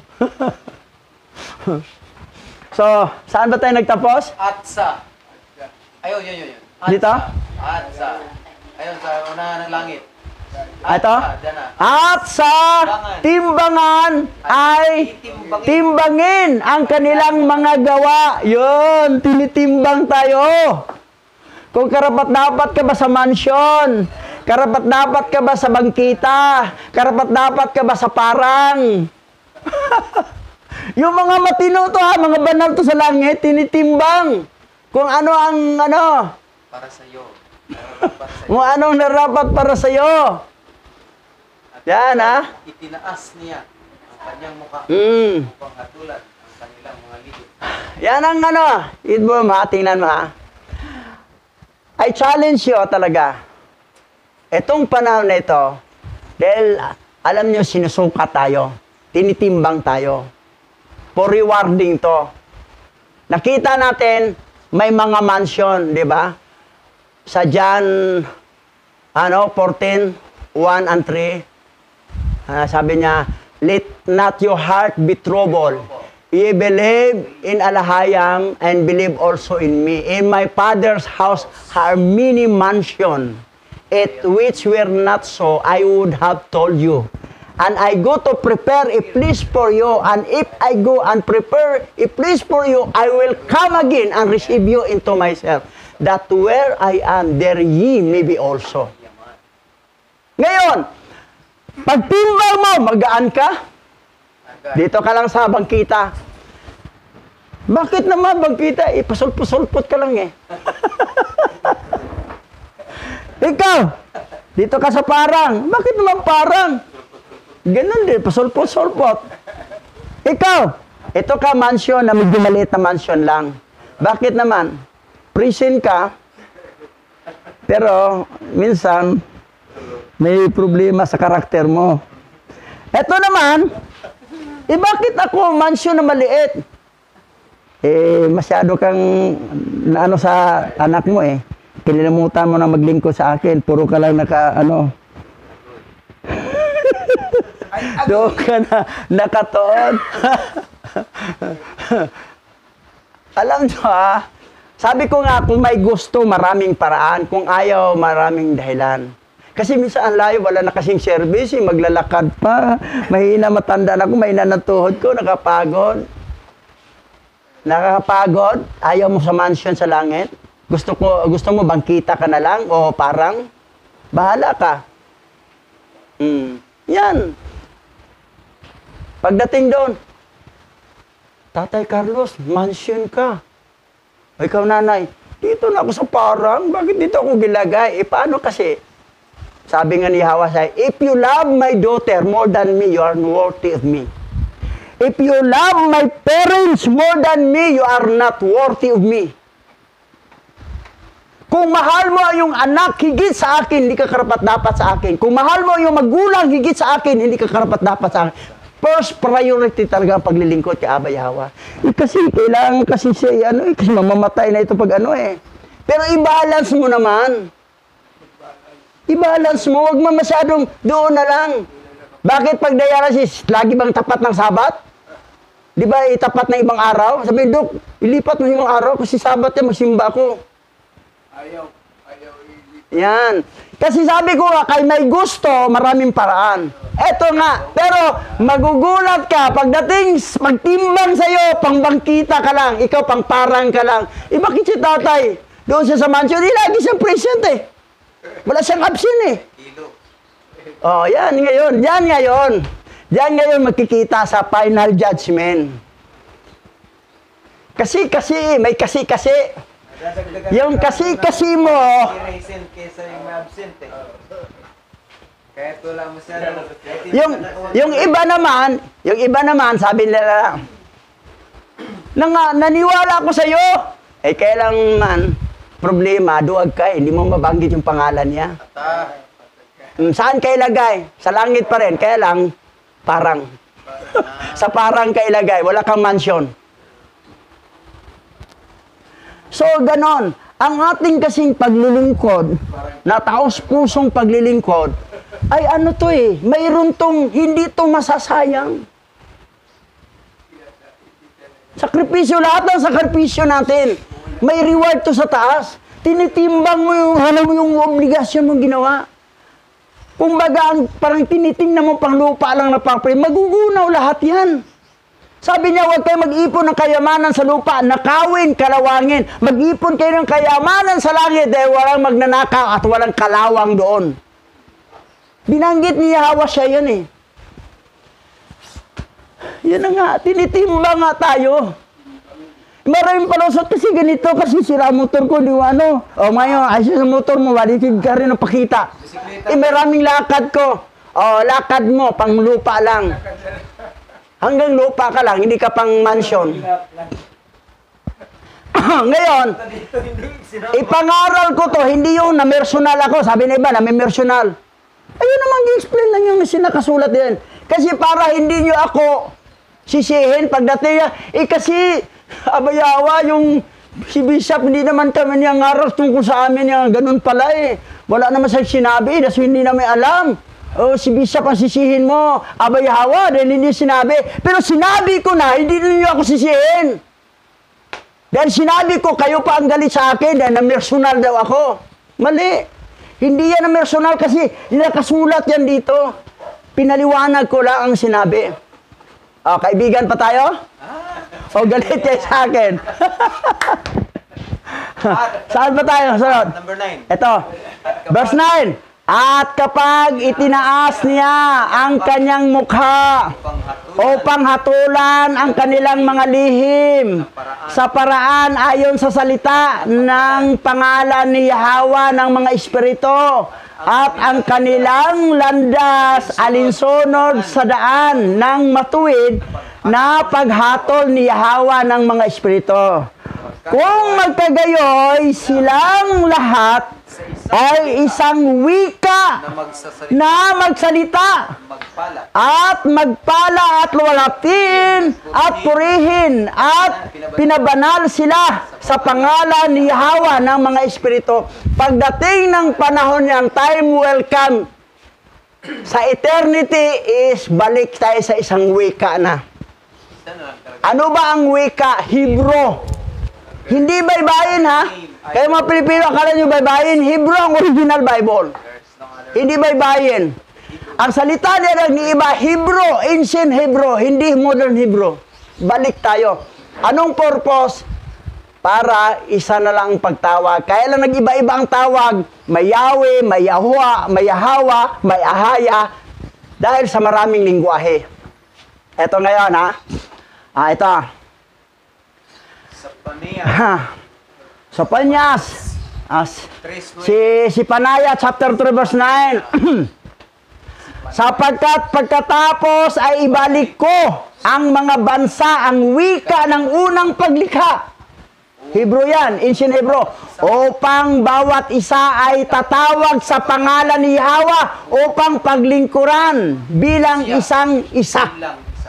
So, saan ba tayo nagtapos? At sa. Ayun, yun, yun, yun. At Dito? sa. At sa. Ayun, sa unahan ng langit. Ito? At sa timbangan ay timbangin ang kanilang mga gawa. Yun, tinitimbang tayo. Kung karapat-dapat ka ba sa mansion, karapat-dapat ka ba sa bangkita, karapat-dapat ka ba sa parang. Yung mga matino to ha, mga banal to sa langit, tinitimbang. Kung ano ang ano. Para sa iyo. Kung anong narapat para sa iyo. Yan, ha? Itinaas niya ang kanyang mukha Mm. upang hatulan ang kanilang mga ligid. Yan ang ano. Yun mo, ha? Tingnan mo, ha? I challenge you talaga. Itong panahon na ito, dahil alam nyo, sinusukat tayo. Tinitimbang tayo. For rewarding to. Nakita natin, may mga mansion, di ba? Sa John, ano, fourteen, one and three, uh, sabi niya, let not your heart be troubled. Ye believe in Alahayam and believe also in me. In my Father's house are many mansions. It which were not so, I would have told you. And I go to prepare a place for you. And if I go and prepare a place for you, I will come again and receive you into myself, that where I am, there ye may be also. Ngayon, pagtimbang mo, magaan ka. Dito ka lang sa bangkita. Bakit naman bangkita? Eh, pasulpot-sulpot ka lang eh. Ikaw, dito ka sa parang. Bakit naman parang? Ganun din, pasulpot-sulpot. Ikaw, Ito ka mansion na medyo maliit na mansion lang. Bakit naman? Prison ka, pero minsan may problema sa karakter mo. Ito naman, eh bakit ako mansion na maliit? Eh, masyado kang na ano sa anak mo eh. Kinilimutan mo na maglingkod sa akin. Puro ka lang naka, ano. Doon ka na, nakatoon. Alam nyo ha, sabi ko nga, kung may gusto, maraming paraan. Kung ayaw, maraming dahilan. Kasi minsan ang layo, wala na kasing service, eh, maglalakad pa. Mahina, matanda na ako, mahina ng tuhod ko, nakapagod. Nakakapagod, ayaw mo sa mansion sa langit. Gusto ko, gusto mo bang kita ka na lang o parang bahala ka. Mm. Yan. Pagdating doon, Tatay Carlos, mansion ka. O ikaw nanay, dito na ako sa parang, bakit dito ako gilagay? Eh paano kasi? Sabi nga ni Hawa sa'yo, if you love my daughter more than me, you are worthy of me. If you love my parents more than me, you are not worthy of me. Kung mahal mo yung anak higit sa akin, hindi ka karapat-dapat sa akin. Kung mahal mo yung magulang higit sa akin, hindi ka karapat-dapat sa akin. First priority talaga ang paglilingkod kay Abba Yahweh. Eh, kasi kailangan kasi siya, ano, eh, kasi mamamatay na ito pag ano eh. Pero i-balance mo naman. I-balance mo, huwag mo masyadong doon na lang. Bakit pag dialysis, lagi bang tapat ng Sabat? Di ba itapat na ibang araw? Sabi, Dok, ilipat mo ibang araw kasi Sabat yan, magsimba ako. Ayaw. Ayaw ilipat. Yan. Kasi sabi ko nga, kay may gusto, maraming paraan. Eto nga, pero magugulat ka, pagdating, magtimbang sa'yo, pangbangkita ka lang, ikaw pang parang ka lang. Eh, bakit si tatay? Doon siya sa mansion, eh, lagi siyang present eh. Wala siyang absent eh. Oh, yan ngayon, yan ngayon. Yan ngayon magkikita sa final judgment. Kasi, kasi, may kasi, kasi. Yung kasi, kasi mo, I-resent kesa yung absent eh. Kaya wala mo siya. yung, yung iba naman, yung iba naman, sabi nila, nang, naniwala ako sa iyo. Eh, kailang man, problema, duwag ka, hindi mo mabanggit yung pangalan niya. Saan ka ilagay? Sa langit pa rin, kaya lang, parang. Sa parang ka ilagay, wala kang mansion. So, ganon. Ang ating kasing paglilingkod, na taos-pusong paglilingkod, ay ano to eh, mayroon tong, hindi to masasayang. Sakripisyo, lahat ng sakripisyo natin, may reward to sa taas. Tinitimbang mo yung, hanap mo yung obligasyon mong ginawa. Kung baga, parang tinitingnan mo pang lupa lang na papay, magugunaw lahat yan. Sabi niya, huwag kayo mag-ipon ng kayamanan sa lupa, nakawin, kalawangin. Mag-ipon kayo ng kayamanan sa langit dahil walang magnanakaw at walang kalawang doon. Binanggit ni Yahweh siya yan eh. Yan na nga, tinitimbang nga tayo. Maraming palusot kasi ganito, kasi sira motor ko, di ano. O ngayon, ay sa motor mo, walikig ka rin ng pakita. Eh, maraming lakad ko. O, lakad mo, pang lupa lang. Hanggang lupa ka lang, hindi ka pang mansion. Ngayon, ipangaral ko to, hindi yung na-personal ako. Sabi na iba, na-personal. Ayun naman, i-explain lang yung sinakasulat din. Kasi para hindi nyo ako sisihin pagdating niya, eh kasi, Abba Yahweh, yung si Bishop, hindi naman kami niyang ngaral tungkol sa amin yung ganun pala eh. Wala naman sa sinabi, kasi hindi namin alam. O, si Bishop ang sisihin mo, Abba Yahweh, dahil hindi sinabi. Pero sinabi ko na, hindi niyo ako sisihin. Dahil sinabi ko, kayo pa ang galit sa akin, dahil na-personal daw ako. Mali. Hindi yan na-personal kasi nakasulat yan dito. Pinaliwanag ko lang ang sinabi. O, kaibigan pa tayo? O, galit kayo sa akin. Saan ba tayo? Sunod. Number nine. Ito. Verse nine. At kapag itinaas niya ang kanyang mukha upang hatulan ang kanilang mga lihim sa paraan ayon sa salita ng pangalan ni Yahweh ng mga espiritu at ang kanilang landas alinsunod sa daan ng matuwid na paghatol ni Yahweh ng mga espiritu. Kung magkagayoy, silang lahat ay isang wika Na magsasalita. na magsalita Magpala. at magpala at luwalhatiin at purihin at pinabanal sila sa pangalan ni Yahweh ng mga espiritu. Pagdating ng panahon niyang time will come, sa eternity is balik tayo sa isang wika na. Isa na lang talaga. Ano ba ang wika? Hebrew. Hindi baybayin ha. Kaya mga Pilipino, akala nyo baybayin. Hebrew ang original Bible. There's no other. Hindi baybayin. Ang salita nila ni iba, Hebrew, ancient Hebrew, hindi modern Hebrew. Balik tayo. Anong purpose? Para isa na lang ang pagtawag. Kaya lang nag-iba-iba ang tawag. May Yahweh, may Yahuwah, may Yahawa, may Ahaya. Dahil sa maraming lingwahe. Ito ngayon ha. Ah, ito. Sa paniya. Ha. So, Panyas. As, Tres si, si Panaya, chapter three, verse nine. Sapagkat pagkatapos ay ibalik ko ang mga bansa, ang wika ng unang paglikha. Hebrew yan, ancient Hebrew. Upang bawat isa ay tatawag sa pangalan ni Yahweh upang paglingkuran bilang isang isa. lang isa.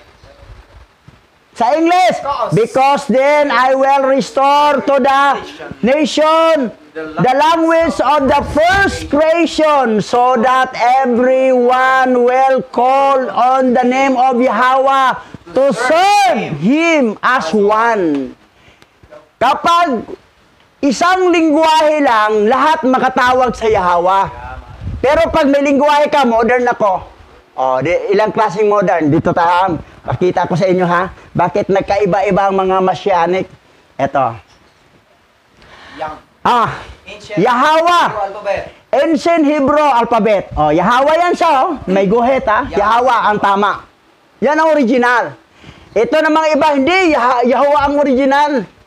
Sa English, because then I will restore to the nation the language of the first creation, so that everyone will call on the name of Yahweh to serve Him as one. Kapag isang lingwahe lang, lahat makatawag sa Yahweh. Pero pag may lingwahe ka, modern ako. O, di, ilang klaseng modern? Dito tayo. Pakita ko sa inyo ha. Bakit nagkaiba-iba ang mga Messianic? Ito. Yang. Ah, Ancient Yahweh. Hebrew alphabet. Ancient Hebrew alphabet. O, Yahweh yan siya, oh. May guhit, ha? Yahweh ang tama. Yan ang original. Ito namang iba, hindi. Yah Yahweh ang original.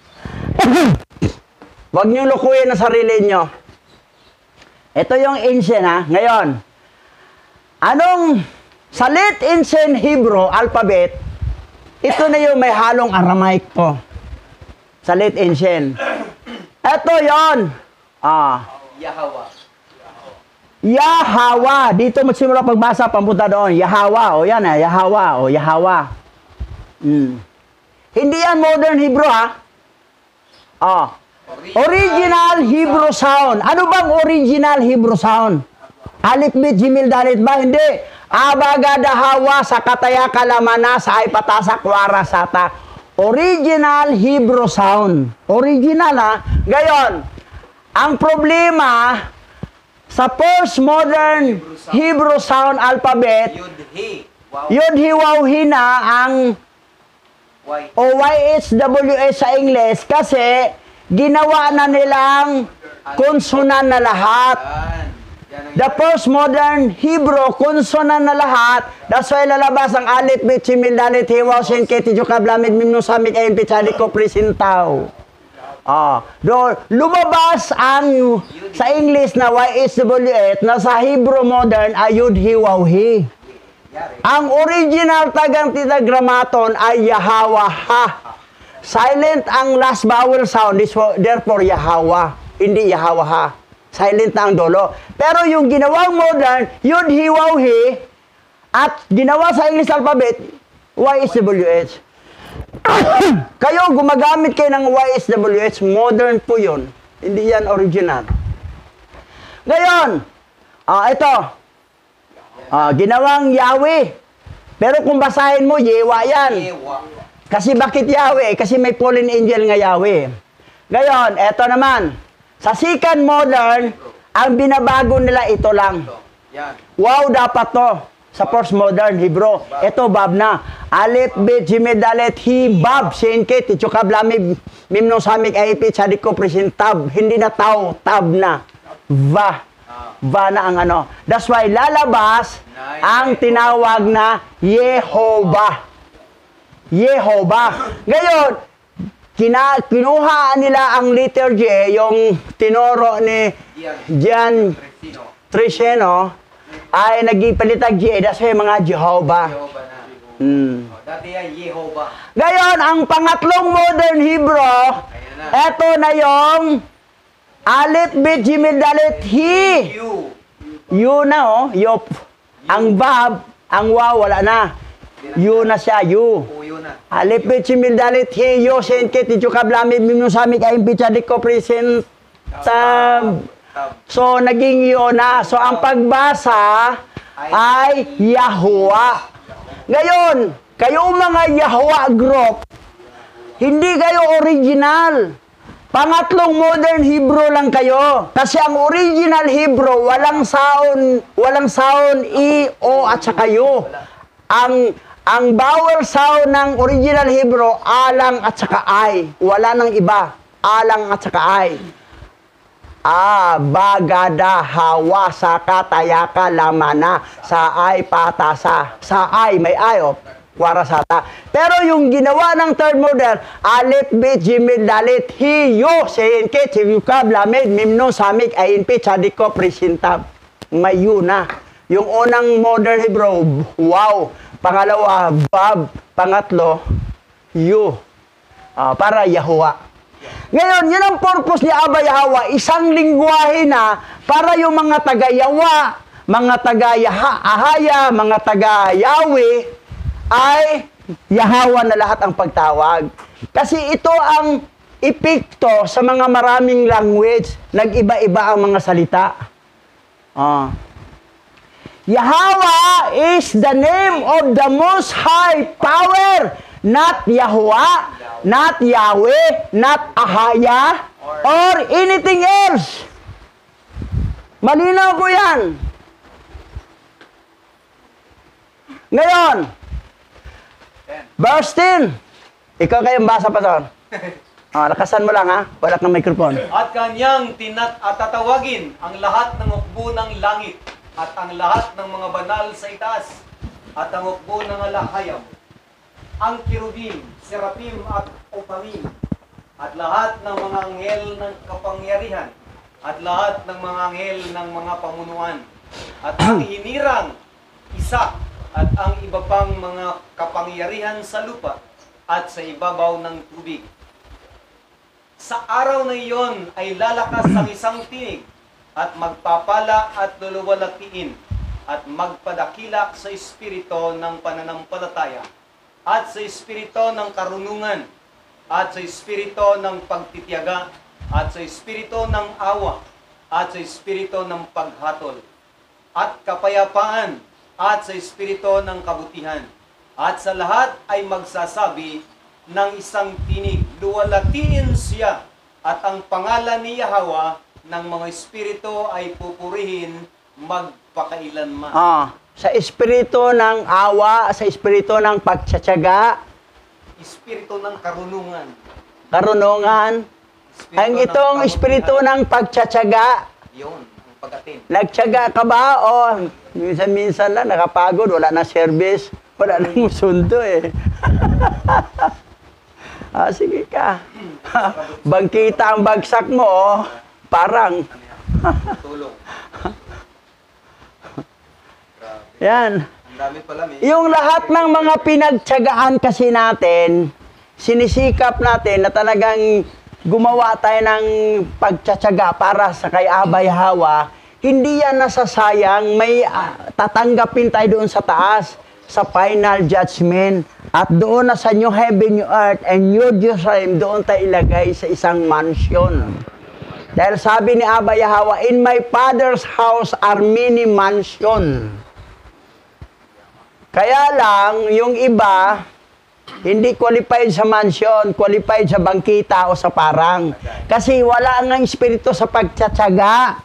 Huwag niyo lukuyin ang sarili niyo. Ito yung ancient, ha? Ngayon, anong salit ancient Hebrew alphabet, ito na yung may halong Aramaic to. Salit ancient. Ito yon. Ah. Yahweh. Yahweh. Dito magsimula pagbasa, pamunta doon. Yahweh. O yan eh. Yahweh. O Yahweh. Hmm. Hindi yan modern Hebrew ha. Ah. Original Hebrew sound. Ano bang original Hebrew sound? Alif, Bet, Gimel, Dalet ba? Hindi. Abaga, Dahawa, Sakataya, Kalamana, Saay, Patasa, Kwara, Sata. Original Hebrew sound. Original ha. Gayon, ang problema sa first modern Hebrew sound alphabet, Yud-He. Wow. Yod-Hi, Waw-Hi na ang Why? o Y H W S sa English kasi ginawa na nilang konsonan na lahat. Yan. Yan ang The first modern Hebrew, konsonan na lahat. That's why lalabas ang Alif, Bet, Gimel, Dalet, He, Waw, Shin, Ket, Tijo, Kaf, Lamed, Mim, Nun, Samit, Ayin, Pit, Salik, Ko, Presintaw. Ah, do lumabas ang sa English na Y H W S na sa Hebrew modern ay Yod-Hi, Waw-Hi. yari. Ang original tagang tetragrammaton ay Yahweh. Silent ang last vowel sound, therefore Yahweh, hindi Yahweh. Silent na ang dulo. Pero yung ginawang modern, Yod-Hi, Waw-Hi, at ginawa sa English alphabet, Y H W S. Kayo, gumagamit kayo ng Y H W S, modern po yun. Hindi yan original. Ngayon, ah, ito, ah, ginawang Yahweh. Pero kung basahin mo, Yewa yan. Ewa. Kasi bakit Yahweh? Kasi may fallen angel nga Yahweh. Ngayon, eto naman. Sa second modern, ang binabago nila ito lang. Ito. Yan. Wow, dapat to. Sa first modern Hebrew. Ito, Bab na. Alif, Bet, Gimel, Dalet, Hi, Bab, Shin, Ket, Tijo, Kaf, Lamed, Mim, Nun, Samit, Ayin, Pit, Salik, Ko, Presin, Tab. Hindi na tau, tab na. Va. Va na ang ano. That's why lalabas ang tinawag na Yehovah. Yehovah. Ngayon, kina, kinuha nila ang letter J, yung tinoro ni Gian Tresino. Triseno, ay nagipalitag J, that's why mga Jehovah. Jehovah na. Hmm. Oh, dati yan, Yehovah. Ngayon, ang pangatlong modern Hebrew, Ayan na. eto na yung Aleph, Bet, Gimel, Dalet, He. You. You na, oh. Yop. Ang Bab, ang Waw, wala na. You na siya, you. Uyo na. Aleph, Bet, Gimel, Dalet, He, Yo, Sen, Ket, Ityo, Kablami, Mimno, Samik, Ayin, Pichadik, Ko, Present, Tab. Tab. So, naging yo na. So, ang pagbasa ay Yahwa. Ngayon, kayo mga Yahwa group, hindi kayo original. Pangatlong modern Hebrew lang kayo. Kasi ang original Hebrew, walang sound, walang sound I, O, at saka yo. Ang, ang vowel sound ng original Hebrew, alang at saka ay. Wala nang iba. Alang at saka ay. Ah, bagada, hawa, saka, tayaka, lamana, sa ay, patasa. Sa ay, may ay, oh. Warasata. Pero yung ginawa ng third model, Aleph, Bet, Gimel, Dalet, He, Yo, Sen, Ket, Yukab, Lamed, Mimno, Samik, Ayin, Pit, Sadiko, Presintab. May yu na. Yung unang modern Hebrew, wow. Pangalawa, Bab. Pangatlo, Yu. Ah, para Yahuwa. Ngayon, yun ang purpose ni Abba Yahwa, isang lingwahe na para yung mga taga-Yawa, mga taga-Ahaya, mga taga-Yahweh, ay Yahwa na lahat ang pagtawag. Kasi ito ang epekto sa mga maraming language, nag-iba-iba ang mga salita. Ah. Yahwa is the name of the Most High Power, not Yahwa, not Yahweh, not Ahaya, or anything else. Malinaw po yan. Ngayon, verse ten. Ikaw kayong basa pa doon. Ah, lakasan mo lang ha. Wala kang microphone. At kanyang tinat at tatawagin ang lahat ng hukbo ng langit at ang lahat ng mga banal sa itaas at ang hukbo ng alahayam, ang kirubim, serapim at opamim, at lahat ng mga anghel ng kapangyarihan, at lahat ng mga anghel ng mga pamunuan, at ang hinirang isa, at ang iba pang mga kapangyarihan sa lupa, at sa ibabaw ng tubig. Sa araw na iyon ay lalakas ang isang tinig, at magpapala at luluwalhatiin, at magpadakila sa espiritu ng pananampalataya, at sa espiritu ng karunungan, at sa espiritu ng pagtitiyaga, at sa espiritu ng awa, at sa espiritu ng paghatol, at kapayapaan, at sa espiritu ng kabutihan. At sa lahat ay magsasabi ng isang tinig, luwalhatiin siya, at ang pangalan ni Yahwa ng mga espiritu ay pupurihin magpakailanman. Ah, sa espiritu ng awa, sa espiritu ng pagtsatsaga, Espiritu ng karunungan. karunungan, Espiritu ang ng itong kabutihan. espiritu ng pagtsatsaga, Yun, ang pag-atin. nagtsaga ka ba? O, minsan-minsan lang, nakapagod, wala na service, wala na musundo eh. Ah, sige ka. Bangkita ang bagsak mo, oh. Parang. Tulong. Yan. Ang dami pala, may... Yung lahat ng mga pinagtsagaan kasi natin, sinisikap natin na talagang gumawa tayo ng pagtsatsaga para sa kay Abba Yahwa, hindi yan nasasayang, may uh, tatanggapin tayo doon sa taas, sa final judgment. At doon na sa new heaven, new earth, and new Jerusalem, doon tayo ilagay sa isang mansion. Dahil sabi ni Abba Yahwa, in my Father's house are many mansion. Kaya lang, yung iba, hindi qualified sa mansion, qualified sa bangkita o sa parang. Kasi wala nga espiritu sa pagtsatsaga.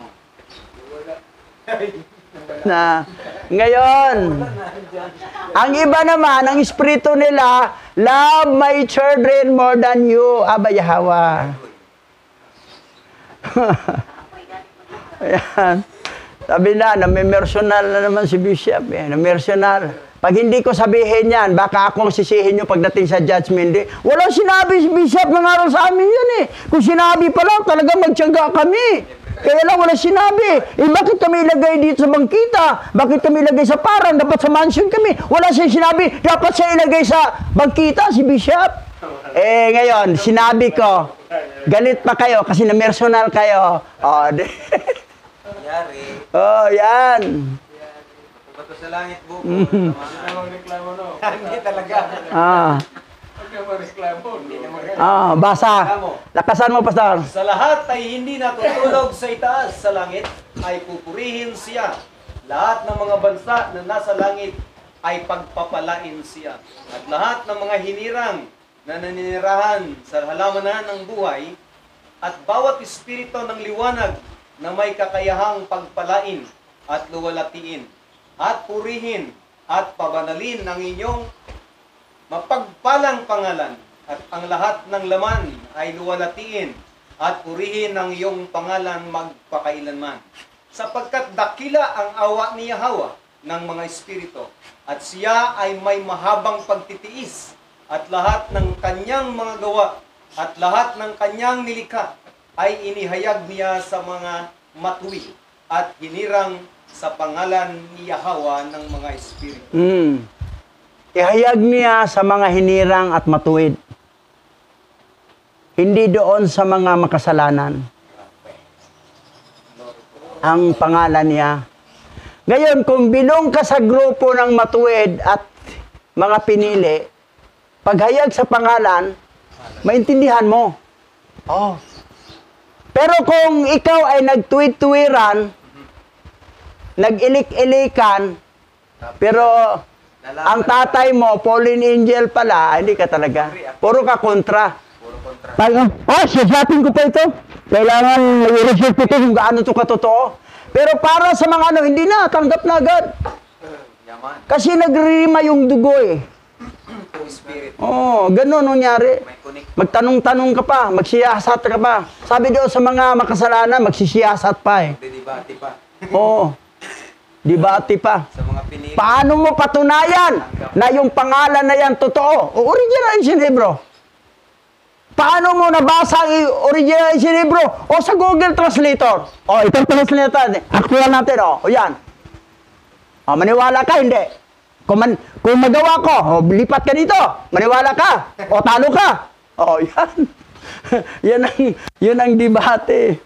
Na, ngayon, ang iba naman, ang espiritu nila, love my children more than you, Abba Yahwa. Ayan. Sabi na, namimersonal na naman si Bishop. Eh. Namimersonal. Pag hindi ko sabihin yan, baka akong sisihin nyo pagdating sa judgment day. Walang sinabi si Bishop ng araw sa amin yan eh. Kung sinabi pa lang, talaga magtiyaga kami. Kaya lang wala sinabi. Eh, bakit kami ilagay dito sa bangkita? Bakit kami ilagay sa parang? Dapat sa mansion kami. Wala siyang sinabi. Dapat siya ilagay sa bangkita, si Bishop. Eh, ngayon, sinabi ko, galit pa kayo kasi na-personal kayo. Oh, di. Yari. Oh, yan. Bato sa langit, buko. Mm. Hindi talaga. Ah. Ah, basa. Lakasan mo, Pastor. Sa lahat ay hindi natutulog sa itaas sa langit, ay pupurihin siya. Lahat ng mga bansa na nasa langit ay pagpapalain siya. At lahat ng mga hinirang na naninirahan sa halamanan ng buhay, at bawat espiritu ng liwanag na may kakayahang pagpalain at luwalatiin, at purihin at pabanalin ng inyong mapagpalang pangalan, at ang lahat ng laman ay luwalatiin at purihin ang iyong pangalan magpakailanman. Sapagkat dakila ang awa ni Yahweh ng mga espiritu, at siya ay may mahabang pagtitiis, at lahat ng kanyang mga gawa at lahat ng kanyang nilikha ay inihayag niya sa mga matuwid at hinirang sa pangalan ni Yahweh ng mga espiritu. Mm. Ihayag niya sa mga hinirang at matuwid. Hindi doon sa mga makasalanan. Ang pangalan niya. Ngayon, kung bilong ka sa grupo ng matuwid at mga pinili, paghayag sa pangalan, maintindihan mo. Oh. Pero kung ikaw ay nagtuwid-tuwiran, nag-ilik-ilikan, pero ang tatay mo, fallen angel pala, hindi ka talaga. Puro ka kontra. Puro kontra. Pag, ah, siyasatin ko pa ito. Kailangan i-reserve ito kung gaano ito katotoo. Pero para sa mga ano, hindi na, tanggap na agad. Yaman. Kasi nagririma yung dugo eh. True spirit. Oo, oh, ganun nangyari. May connect. Magtanong-tanong ka pa, magsiyasat ka pa. Sabi doon sa mga makasalanan, magsisiyasat pa eh. Didibati pa. Oo. Dibati pa. Sa mga pinili. Paano mo patunayan na yung pangalan na yan totoo? O original yung sinibro. Paano mo nabasa ang original yung sinibro? O sa Google Translator. O itong translator, actual natin o. O yan. O maniwala ka, hindi. Kung, man, kung magawa ko, o lipat ka dito. Maniwala ka. O talo ka. O yan. yan ang, yun ang debate.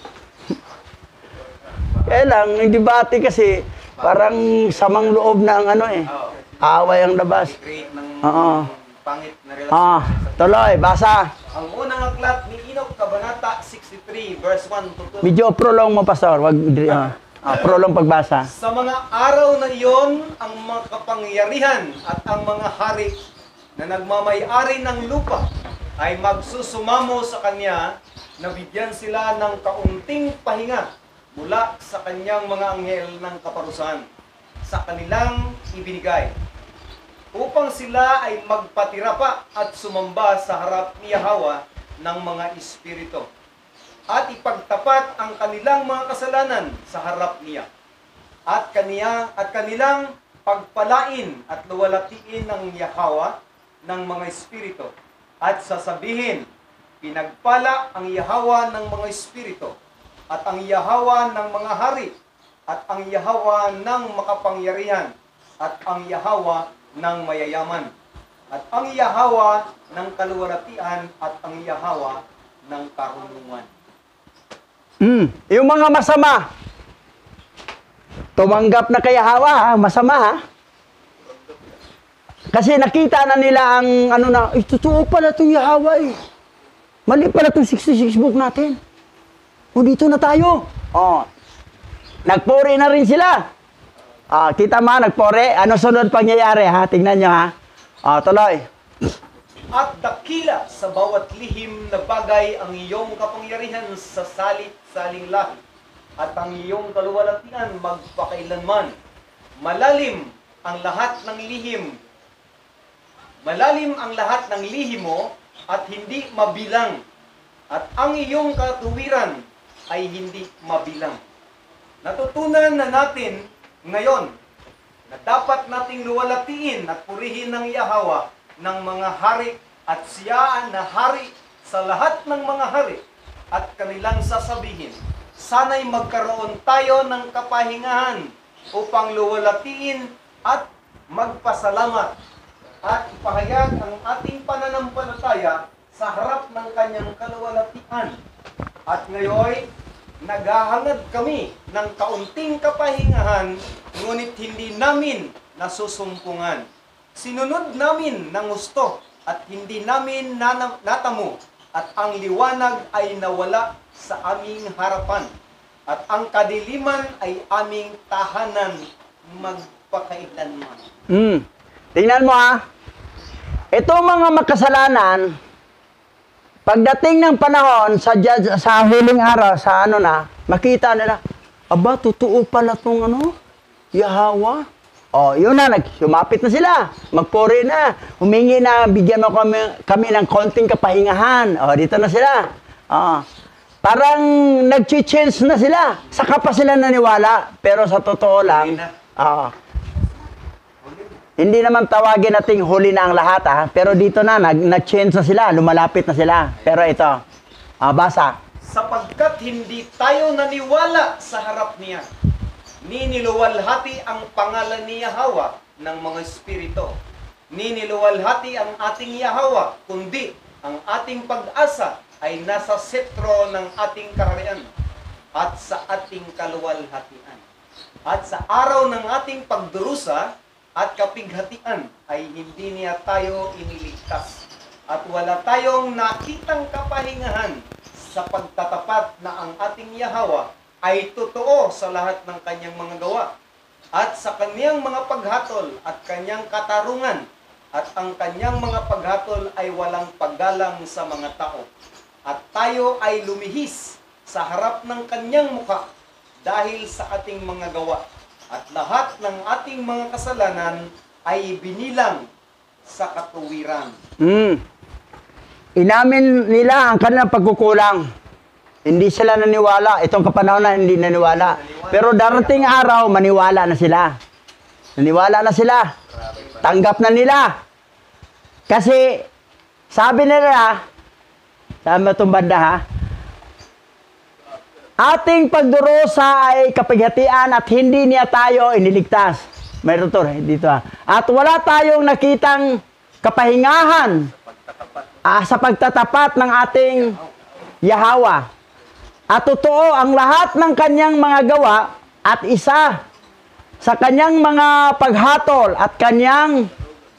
Kaya lang, yung debate kasi parang samang loob ng ano eh. Away ang labas. Create ng Oo. pangit na relasyon. Ah, tuloy, basa. Ang unang aklat ni Enoch, Kabanata sixty-three, verse one to two. Medyo prolong mo, Pastor. Wag, ah, ah, prolong pagbasa. Sa mga araw na iyon, ang mga kapangyarihan at ang mga hari na nagmamay-ari ng lupa ay magsusumamo sa kanya na bigyan sila ng kaunting pahinga mula sa kanyang mga anghel ng kaparusahan sa kanilang ibinigay, upang sila ay magpatira pa at sumamba sa harap ni Yahweh ng mga espiritu, at ipagtapat ang kanilang mga kasalanan sa harap niya, at kaniya at kanilang pagpalain at luwalatiin ng Yahweh ng mga espiritu, at sasabihin, pinagpala ang Yahweh ng mga espiritu, at ang Yahweh ng mga hari, at ang Yahweh ng makapangyarihan, at ang Yahweh ng mayayaman, at ang Yahweh ng kaluwalhatian, at ang Yahweh ng karunungan. Mm, yung mga masama, tumanggap na kay Yahweh, ha? Masama ha. Kasi nakita na nila ang ano na, eh, totoo pala itong Yahweh eh. Mali pala itong sixty-six book natin. O dito na tayo. Oh. Nagpuri na rin sila. Ah, kita mo, nagpuri. Ano sunod pangyayari ha? Tingnan nyo ha. Ah, tuloy. At dakila sa bawat lihim na bagay ang iyong kapangyarihan sa salit-saling lahi, at ang iyong kaluwalhatian magpakailanman. Malalim ang lahat ng lihim. Malalim ang lahat ng lihim mo at hindi mabilang. At ang iyong katuwiran ay hindi mabilang. Natutunan na natin ngayon na dapat nating luwalhatiin at purihin ng Yahweh ng mga hari, at siya na hari sa lahat ng mga hari, at kanilang sasabihin, sana'y magkaroon tayo ng kapahingahan upang luwalatiin at magpasalamat at ipahayag ang ating pananampalataya sa harap ng kanyang kaluwalhatian. At ngayon, naghahangad kami ng kaunting kapahingahan, ngunit hindi namin nasusumpungan. Sinunod namin ng gusto at hindi namin nanam- natamo, at ang liwanag ay nawala sa aming harapan, at ang kadiliman ay aming tahanan magpakailanman. Hmm. Tingnan mo ha. Itong mga makasalanan, pagdating ng panahon sa judge, sa huling araw, sa ano na, makita nila, aba, totoo pala itong ano, Yahweh. O, yun na, sumapit na sila, magpuri na, humingi na, bigyan mo kami, kami ng konting kapahingahan. O, dito na sila. O, parang nag-change na sila. Saka pa sila naniwala. Pero sa totoo lang, o, hindi naman tawagin nating huli na ang lahat, ha? Pero dito na, nag-change na sila, lumalapit na sila. Pero ito, ah, basa. Sapagkat hindi tayo naniwala sa harap niya, ni niluwalhati ang pangalan ni Yahweh ng mga espiritu, ni niluwalhati ang ating Yahweh, kundi ang ating pag-asa ay nasa sentro ng ating kaharian at sa ating kaluwalhatian. At sa araw ng ating pagdurusa at kapighatian ay hindi niya tayo iniligtas. At wala tayong nakitang kapahingahan sa pagtatapat na ang ating Yahweh ay totoo sa lahat ng kanyang mga gawa. At sa kanyang mga paghatol at kanyang katarungan, at ang kanyang mga paghatol ay walang paggalang sa mga tao. At tayo ay lumihis sa harap ng kanyang mukha dahil sa ating mga gawa. At lahat ng ating mga kasalanan ay binilang sa katuwiran. Hmm. Inamin nila ang kanilang pagkukulang. Hindi sila naniwala. Itong kapanahon na hindi naniwala. Pero darating araw, maniwala na sila. Naniwala na sila. Tanggap na nila. Kasi, sabi nila, sabi mo itong banda ha, ating pagdurusa ay kapighatian at hindi niya tayo iniligtas. Mayroon to, dito ha. At wala tayong nakitang kapahingahan ah, sa pagtatapat ng ating Yahweh. At totoo ang lahat ng kanyang mga gawa at isa sa kanyang mga paghatol at kanyang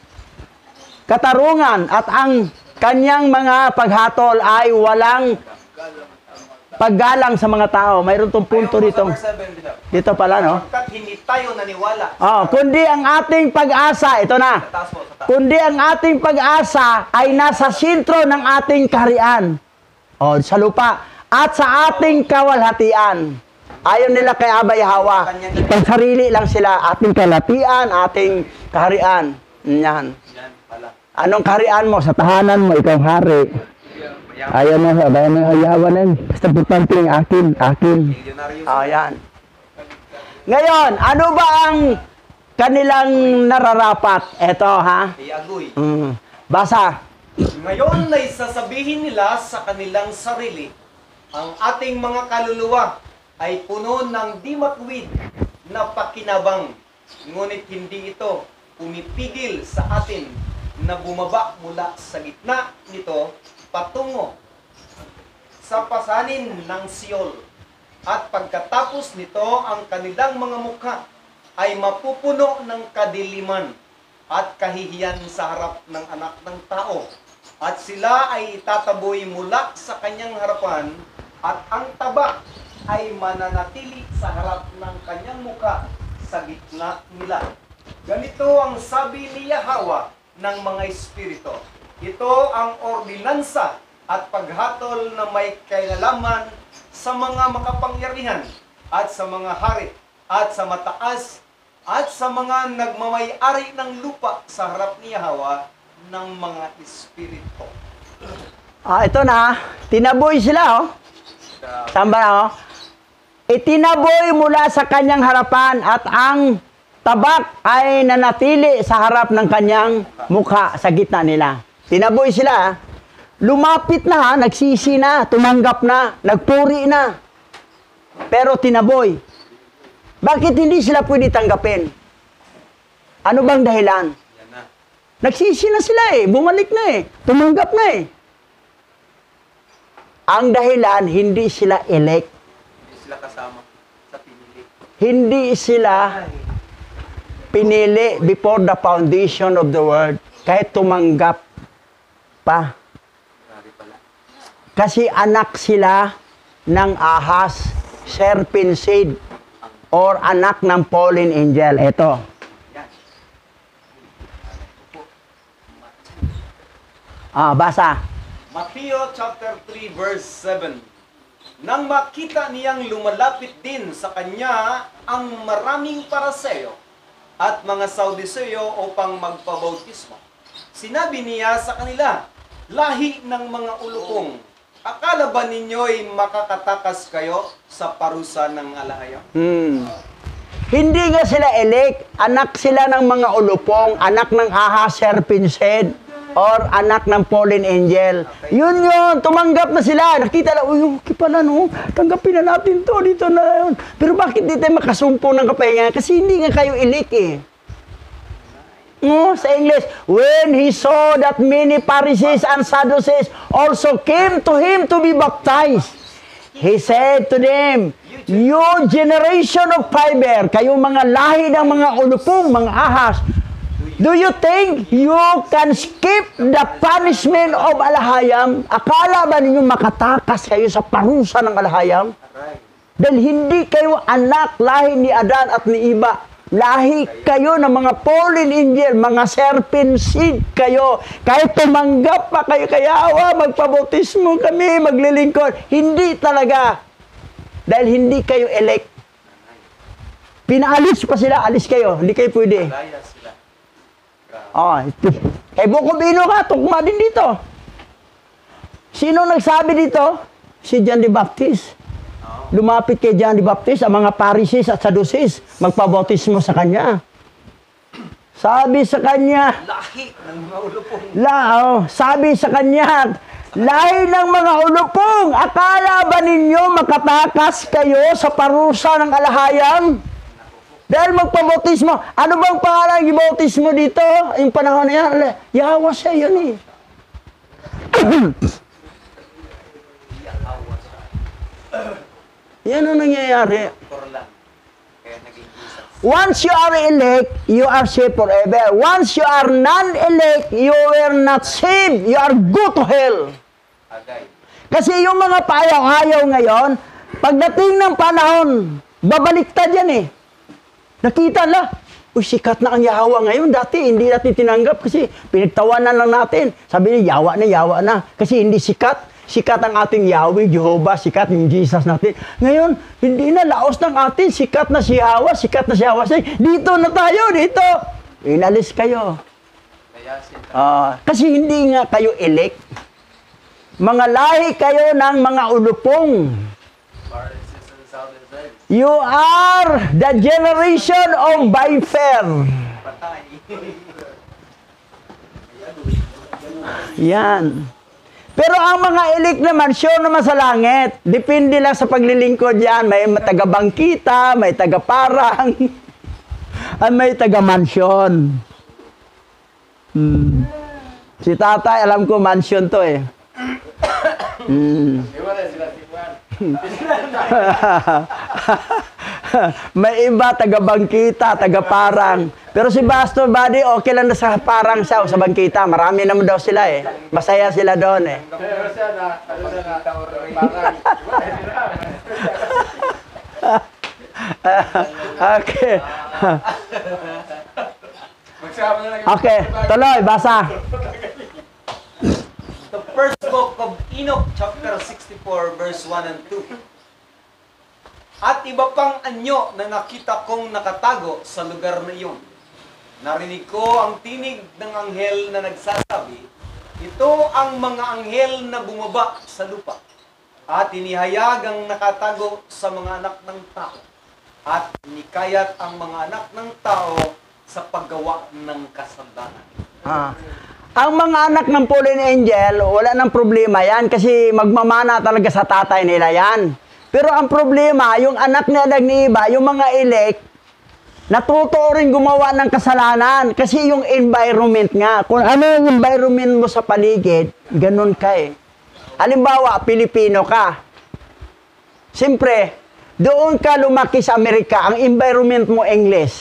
katarungan at ang kanyang mga paghatol ay walang paggalang sa mga tao. Mayroon tong punto dito. Dito pala, no? Sapagkat hindi tayo naniwala. Oh, kundi ang ating pag-asa, ito na. Kundi ang ating pag-asa ay nasa sentro ng ating kaharian. Oh, sa lupa. At sa ating kawalhatian. Ayon nila kay Abba Yahweh. Pansarili lang sila. Ating kalatian, ating kaharian. Yan. Anong kaharian mo? Sa tahanan mo, ikaw hari. Ayaw mo, ayaw mo, ayawan na yun. Basta importante yung akin, akin. Ayan. Ngayon, ano ba ang kanilang nararapat? Ito, ha? Iagoy. Mm. Basa. Ngayon ay sasabihin nila sa kanilang sarili, ang ating mga kaluluwa ay puno ng di matuwid na pakinabang. Ngunit hindi ito pumipigil sa atin na bumaba mula sa gitna nito patungo sa pasanin ng Siol. At pagkatapos nito, ang kanilang mga mukha ay mapupuno ng kadiliman at kahihiyan sa harap ng anak ng tao. At sila ay itataboy mula sa kanyang harapan, at ang taba ay mananatili sa harap ng kanyang mukha sa gitna nila. Ganito ang sabi ni Yahweh ng mga espiritu. Ito ang ordinansa at paghatol na may kailalaman sa mga makapangyarihan at sa mga hari at sa mataas at sa mga nagmamay-ari ng lupa sa harap ni Yahweh ng mga espiritu. Ah, ito na. Tinaboy sila, oh. Saan ba, oh? Itinaboy mula sa kanyang harapan at ang tabak ay nanatili sa harap ng kanyang mukha sa gitna nila. Tinaboy sila, lumapit na ha, nagsisi na, tumanggap na, nagpuri na. pero tinaboy. Bakit hindi sila pwede tanggapin? Ano bang dahilan? Yan na. Nagsisi na sila eh, bumalik na eh, tumanggap na eh. Ang dahilan, hindi sila elect. Hindi sila kasama sa pinili. Hindi sila pinili before the foundation of the world. Kahit tumanggap pa. Grabe pala. Kasi anak sila ng ahas, serpent seed, or anak ng fallen angel. Ito. Yan. Ah, basa. Matthew chapter three verse seven. Nang makita niyang lumalapit din sa kanya ang maraming Pariseo at mga Saudiseo upang magpabautismo, sinabi niya sa kanila, lahi ng mga ulupong, akala ba ninyo'y makakatakas kayo sa parusa ng alahayam? Hmm. Hindi nga sila elect, anak sila ng mga ulupong, anak ng ahas, serpent seed, or anak ng fallen angel. Yun yun, tumanggap na sila. Nakita na, uy, okay pala no, tanggapin na natin to, dito na yun. Pero bakit di tayo makasumpo ng kapahinga? Kasi hindi nga kayo elect eh. No, sa English, when he saw that many Pharisees and Sadducees also came to him to be baptized, he said to them, you generation of fiber, kayong mga lahi ng mga ulupong, mga ahas, do you think you can skip the punishment of alahayam? Akala ba ninyo makatakas kayo sa parusa ng alahayam? Dahil hindi kayo anak lahi ni Adan at ni Iba. Lahi kayo ng mga fallen angel, mga serpent seed kayo. Kahit tumanggap pa kayo, kaya awa, magpabautismo kami, maglilingkod. Hindi talaga. Dahil hindi kayo elect. Pinaalis pa sila, alis kayo. Hindi kayo pwede. Laya sila. Oh, ito. Kay Bukobino ka, tukma din dito. Sino nagsabi dito? Si John the Baptist. Lumapit kay John the Baptist, ang mga Pharisees at Sadducees, magpabautismo sa kanya. Sabi sa kanya, Lahi ng mga ulupong. la, oh, sabi sa kanya, lahi ng mga ulupong, akala ba ninyo makatakas kayo sa parusa ng alahayam? Dahil magpabautismo, ano bang pangalan ng bautismo dito? Yung panahon na yan, Yahweh siya yun eh. Yan ang nangyayari. Korlan. Kaya naging isa. Once you are elect, you are saved forever. Once you are non-elect, you are not saved. You are go to hell. Agay. Kasi yung mga payaw-ayaw ngayon, pagdating ng panahon, babaliktad yan eh. Nakita na, uy, sikat na ang Yahweh ngayon. Dati, hindi natin tinanggap kasi pinagtawanan lang natin. Sabi niya, yawa na, yawa na. Kasi hindi sikat. Sikat ang ating Yahweh, Jehovah, sikat yung Jesus natin. Ngayon, hindi na, laos ng atin. Sikat na si Yahweh, sikat na si Yahweh. Dito na tayo, dito. Inalis kayo. Kaya sila. Ah, kasi hindi nga kayo elect. Mga lahi kayo ng mga ulupong. Pharisees and Sadducees. You are the generation of viper. Patay. Yan. Pero ang mga elect naman, sure naman sa langit. Depende lang sa paglilingkod yan. May taga-bangkita, may taga-parang, at may taga-mansyon. Hmm. Si tatay, alam ko, mansyon to eh. Hmm. May iba, taga-bangkita, taga-parang. Pero si Pastor Buddy, okay lang na sa parang siya o sa bangkita. Marami naman daw sila eh. Masaya sila doon eh. Pero siya na, ano siya na, parang, Okay. magsama na lang yung Okay, tuloy, basa. The first book of Enoch, chapter sixty-four, verse one and two. At iba pang anyo na nakita kong nakatago sa lugar na iyon. Narinig ko ang tinig ng anghel na nagsasabi, ito ang mga anghel na bumaba sa lupa at inihayag ang nakatago sa mga anak ng tao at nikayat ang mga anak ng tao sa paggawa ng kasalanan. Ah. Ang mga anak ng fallen angel, wala nang problema yan kasi magmamana talaga sa tatay nila yan. Pero ang problema, yung anak na nag-iiba, yung mga elect, natuto rin gumawa ng kasalanan. Kasi yung environment nga, kung ano yung environment mo sa paligid, ganun ka eh. Halimbawa, Pilipino ka. Siyempre, doon ka lumaki sa Amerika, ang environment mo English.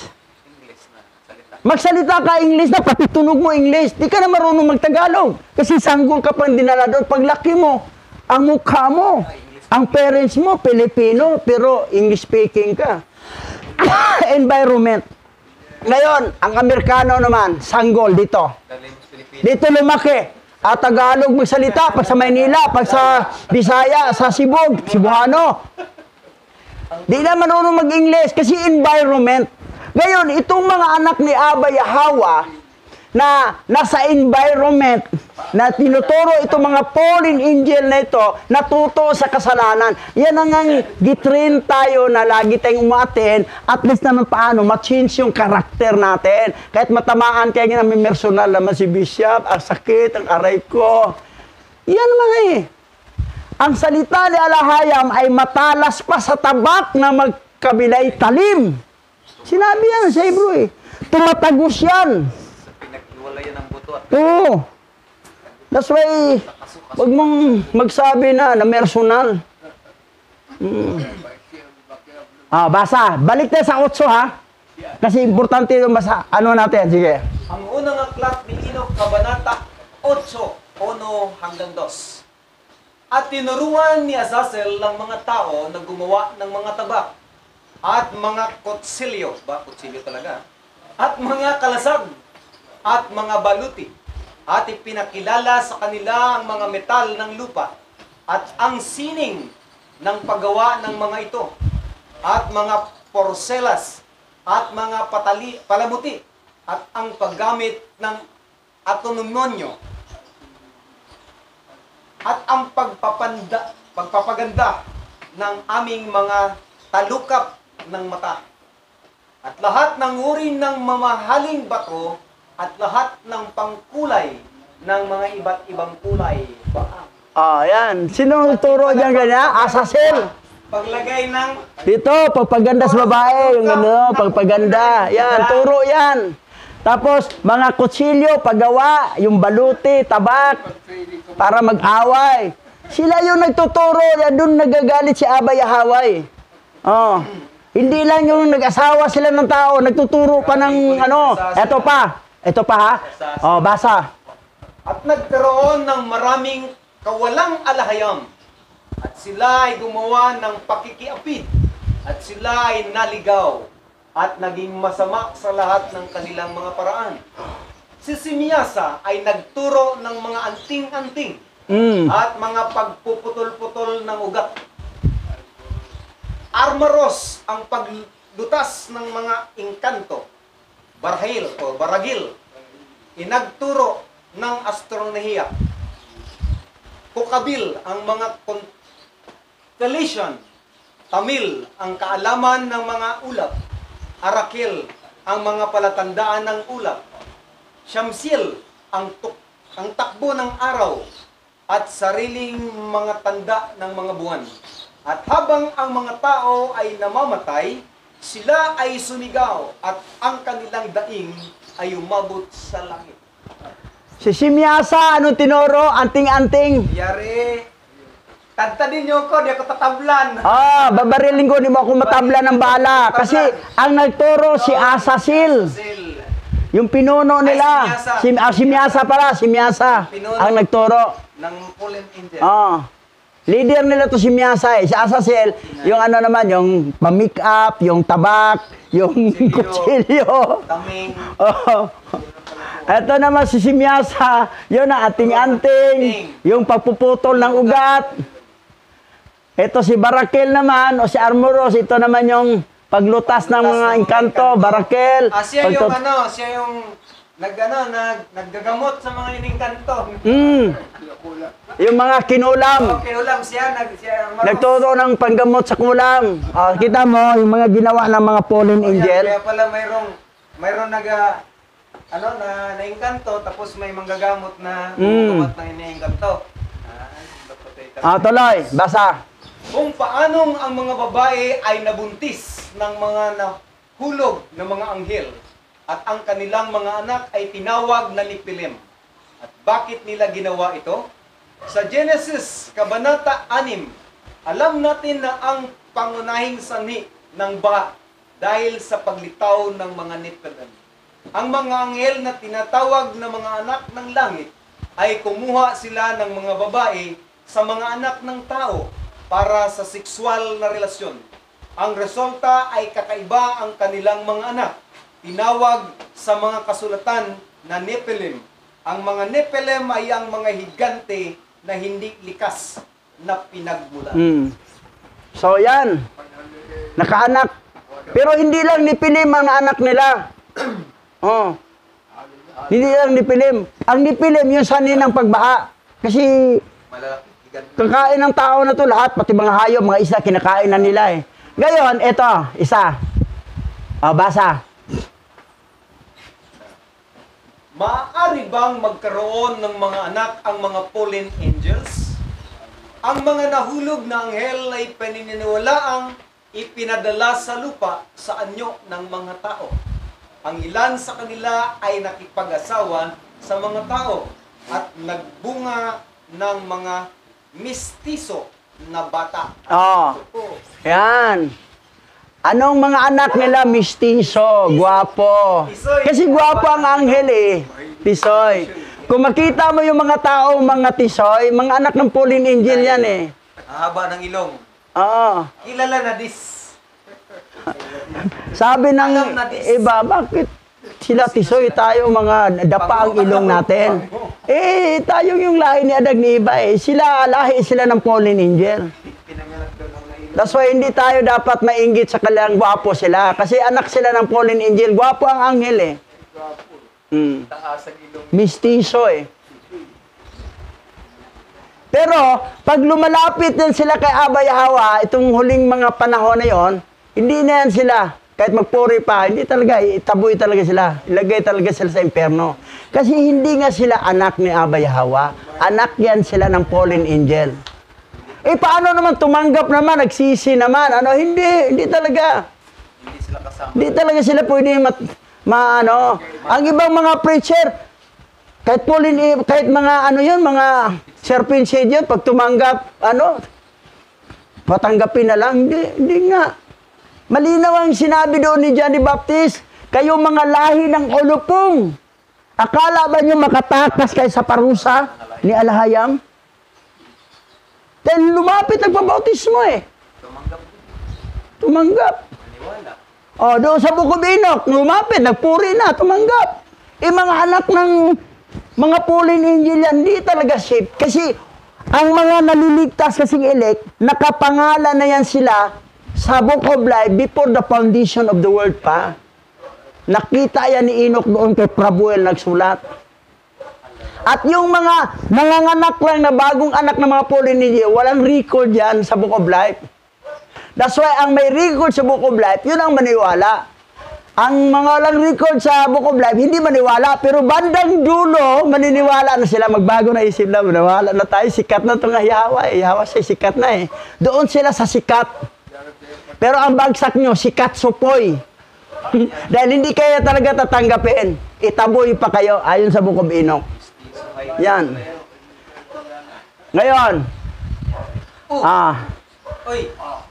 Magsalita ka English na, pati tunog mo English. Di ka na marunong magtagalog. Kasi sanggol ka pang dinala doon. Paglaki mo, ang mukha mo, ang parents mo, Pilipino, pero English speaking ka. Environment. Ngayon, ang Amerikano naman, sanggol dito. Dito lumaki. At Tagalog magsalita, pag sa Maynila, pag sa Bisaya, sa Cebu, Cebuano. Di na marunong mag-English kasi environment. Ngayon, itong mga anak ni Abba Yahawa na nasa environment na tinuturo itong mga fallen angel na ito, natuto sa kasalanan. Yan ang ang gitrain tayo na lagi tayong umaten, at least naman paano, ma-change yung karakter natin. Kahit matamaan kaya nga namin personal naman si Bishop, ang sakit, ang aray ko. Yan mga eh. Ang salita ni Alahayam ay matalas pa sa tabak na magkabilay talim. Sinabi yan sa Hebrew eh. Tumatagos yan. Pinag-iwalayan ng buto at Oo. That's why, wag mong magsabi na, na personal. Mm. Ah, basa. Balik tayo sa otso ha. Kasi importante yung basa. Ano natin? Sige. ang unang aklat ni Enoch, Kabanata eight, one hanggang two. At tinuruan ni Azazel ng mga tao na gumawa ng mga tabak at mga kutsilyo, ba? Kutsilyo talaga. At mga kalasag at mga baluti. At ipinakilala sa kanila ang mga metal ng lupa at ang sining ng paggawa ng mga ito at mga porselas at mga patali, palamuti at ang paggamit ng atonomonyo at ang pagpapanda, pagpapaganda ng aming mga talukap ng mata at lahat ng uri ng mamahaling bato at lahat ng pangkulay ng mga iba't ibang kulay. Ah, yan. Sino nagturo dyan ganyan? Asasil. Paglagay ng Dito, pagpaganda sa babae, yung ano, pagpaganda. Yan, turo yan. Tapos, mga kutsilyo, paggawa, yung baluti, tabak, para mag-away. Sila yung nagtuturo, yan doon nagagalit si Abba Yahaway. Oh. Hindi lang yung nag-asawa sila ng tao, nagtuturo pa ng ano. Eto pa, eto pa ha. Oh, basa. at nagkaroon ng maraming kawalang alahayam at sila ay gumawa ng pakikiapid at sila ay naligaw at naging masama sa lahat ng kanilang mga paraan. Si Simyasa ay nagturo ng mga anting-anting Mm. at mga pagpuputol-putol ng ugat. Armaros ang paglutas ng mga engkanto, barahil o baragil, inagturo ng astronomiya. Kukabil ang mga constellation, Tamil ang kaalaman ng mga ulap, Arakil ang mga palatandaan ng ulap, Shamsil ang, tuk ang takbo ng araw, at sariling mga tanda ng mga buwan. At habang ang mga tao ay namamatay, sila ay sumigaw at ang kanilang daing ay umabot sa langit. Si Simyasa, anong tinuro? Anting-anting. Yari, tantadin niyo ko, di ako tatablan. Ah, babarilin ko, di mo ako matabla ng bala. Kasi ang nagturo si Asasil. Sil. Yung pinuno nila. Ay, Simyasa. Si, ah, Simyasa pala, Simyasa. Pinuno. Ang nagturo. Ng Fallen Angel. Oh. Leader nila to si Miyasa eh. Si Asazel, yung ano naman, yung pa-make up, yung tabak, yung kutsilyo. Taming. Oh. Ito naman si Simyasa, yun ang ating-anting, yung pagpuputol ng ugat. Ito si Barakel naman, o si Armoros, ito naman yung paglutas ng mga engkanto, Barakel. Ah, siya yung pagtu- ano, siya yung nag, ano, nag, naggagamot sa mga inengkanto. Mm. Yung mga kinulam. Okay, ulam siya, nag, siya ang maros. Nagturo ng panggamot sa kulam. Ah, kita mo, yung mga ginawa ng mga fallen Kaya- angel. Kaya pala mayroong, mayroong nag, ah, ano, na naengkanto, tapos may manggagamot na Mm. gumagamot ng inengkanto. Ah, dapat ay- Ah, tuloy, basa. kung paanong ang mga babae ay nabuntis ng mga nahulog na mga anghel at ang kanilang mga anak ay tinawag na Nephilim. At bakit nila ginawa ito? Sa Genesis, Kabanata six, alam natin na ang pangunahing sanhi ng baha dahil sa paglitaw ng mga Nephilim. Ang mga anghel na tinatawag na mga anak ng langit ay kumuha sila ng mga babae sa mga anak ng tao para sa sexual na relasyon. Ang resulta ay kakaiba ang kanilang mga anak. Tinawag sa mga kasulatan na Nephilim. Ang mga Nephilim ay ang mga higante na hindi likas na pinagmulan. Mm. So yan, nakaanak. Pero hindi lang Nephilim ang anak nila. Oh. Hindi lang Nephilim. Ang Nephilim yung sanhi ng pagbaha. Kasi kakain ng tao na to lahat, pati mga hayop, mga isda, kinakain na nila eh. Ngayon, ito, isa. O, basa. Maaari bang magkaroon ng mga anak ang mga fallen angels? Ang mga nahulog na anghel ay paniniwalaang ipinadala sa lupa sa anyo ng mga tao. Ang ilan sa kanila ay nakipag-asawa sa mga tao at nagbunga ng mga mistiso na bata. Oh. Oh. Yan. Anong mga anak nila? Mistiso, guwapo. Kasi guwapo ang anghel eh. Tisoy. Kung makita mo yung mga tao, mga tisoy, mga anak ng fallen angel yan eh. Haba ng ilong. Oo. Kilala na dis. Sabi ng iba, bakit sila tisoy, tayo mga dapa ang ilong natin? Eh, tayo yung lahi ni Adag ni Iba eh. Sila, lahi sila ng fallen angel. That's why hindi tayo dapat mainggit sa kanilang gwapo sila. Kasi anak sila ng fallen angel. Gwapo ang anghel eh. Hmm. Mistiso eh. Pero, pag lumalapit din sila kay Abay Hawa, itong huling mga panahon na yon, hindi na yan sila. Kahit magpuri pa, hindi talaga, itaboy talaga sila. Ilagay talaga sila sa impyerno. Kasi hindi nga sila anak ni Abay Hawa. Anak yan sila ng fallen angel. Eh, paano naman tumanggap naman, nagsisi naman? Ano, hindi, hindi talaga. Hindi sila kasama. Hindi talaga sila pwede mat, ma, ano. Ang ibang mga preacher, kahit fallen, kahit mga ano yun, mga serpent seed yun, pag tumanggap, ano, patanggapin na lang. Hindi, hindi nga. Malinaw ang sinabi doon ni John the Baptist, kayo mga lahi ng ulupong. Akala ba nyo makatakas kayo sa parusa ni Alhayam? Dahil lumapit ang pabautismo eh. Tumanggap. Tumanggap. Maniwala. O, doon sa Book of Enoch, lumapit, nagpuri na, tumanggap. Eh, mga anak ng mga fallen angel yan, hindi talaga safe. Kasi, ang mga naliligtas kasing elect, nakapangalan na yan sila sa Book of Life before the foundation of the world pa. Nakita yan ni Enoch doon kay Prabuel nagsulat. At yung mga nanganganak lang na bagong anak ng mga fallen angel, walang record yan sa Book of Life. That's why ang may record sa Book of Life, yun ang maniwala. Ang mga walang record sa Book of Life, hindi maniwala. Pero bandang dulo, maniniwala na sila. Magbago na isip na, maniwala na tayo. Sikat na itong Yawa eh. Yawa siya, sikat na eh. Doon sila sa sikat. Pero ang bagsak nyo, sikat supoy. Dahil hindi kayo talaga tatanggapin. Itaboy pa kayo ayon sa Book of Enoch. Yan. Ngayon, ah, Oy.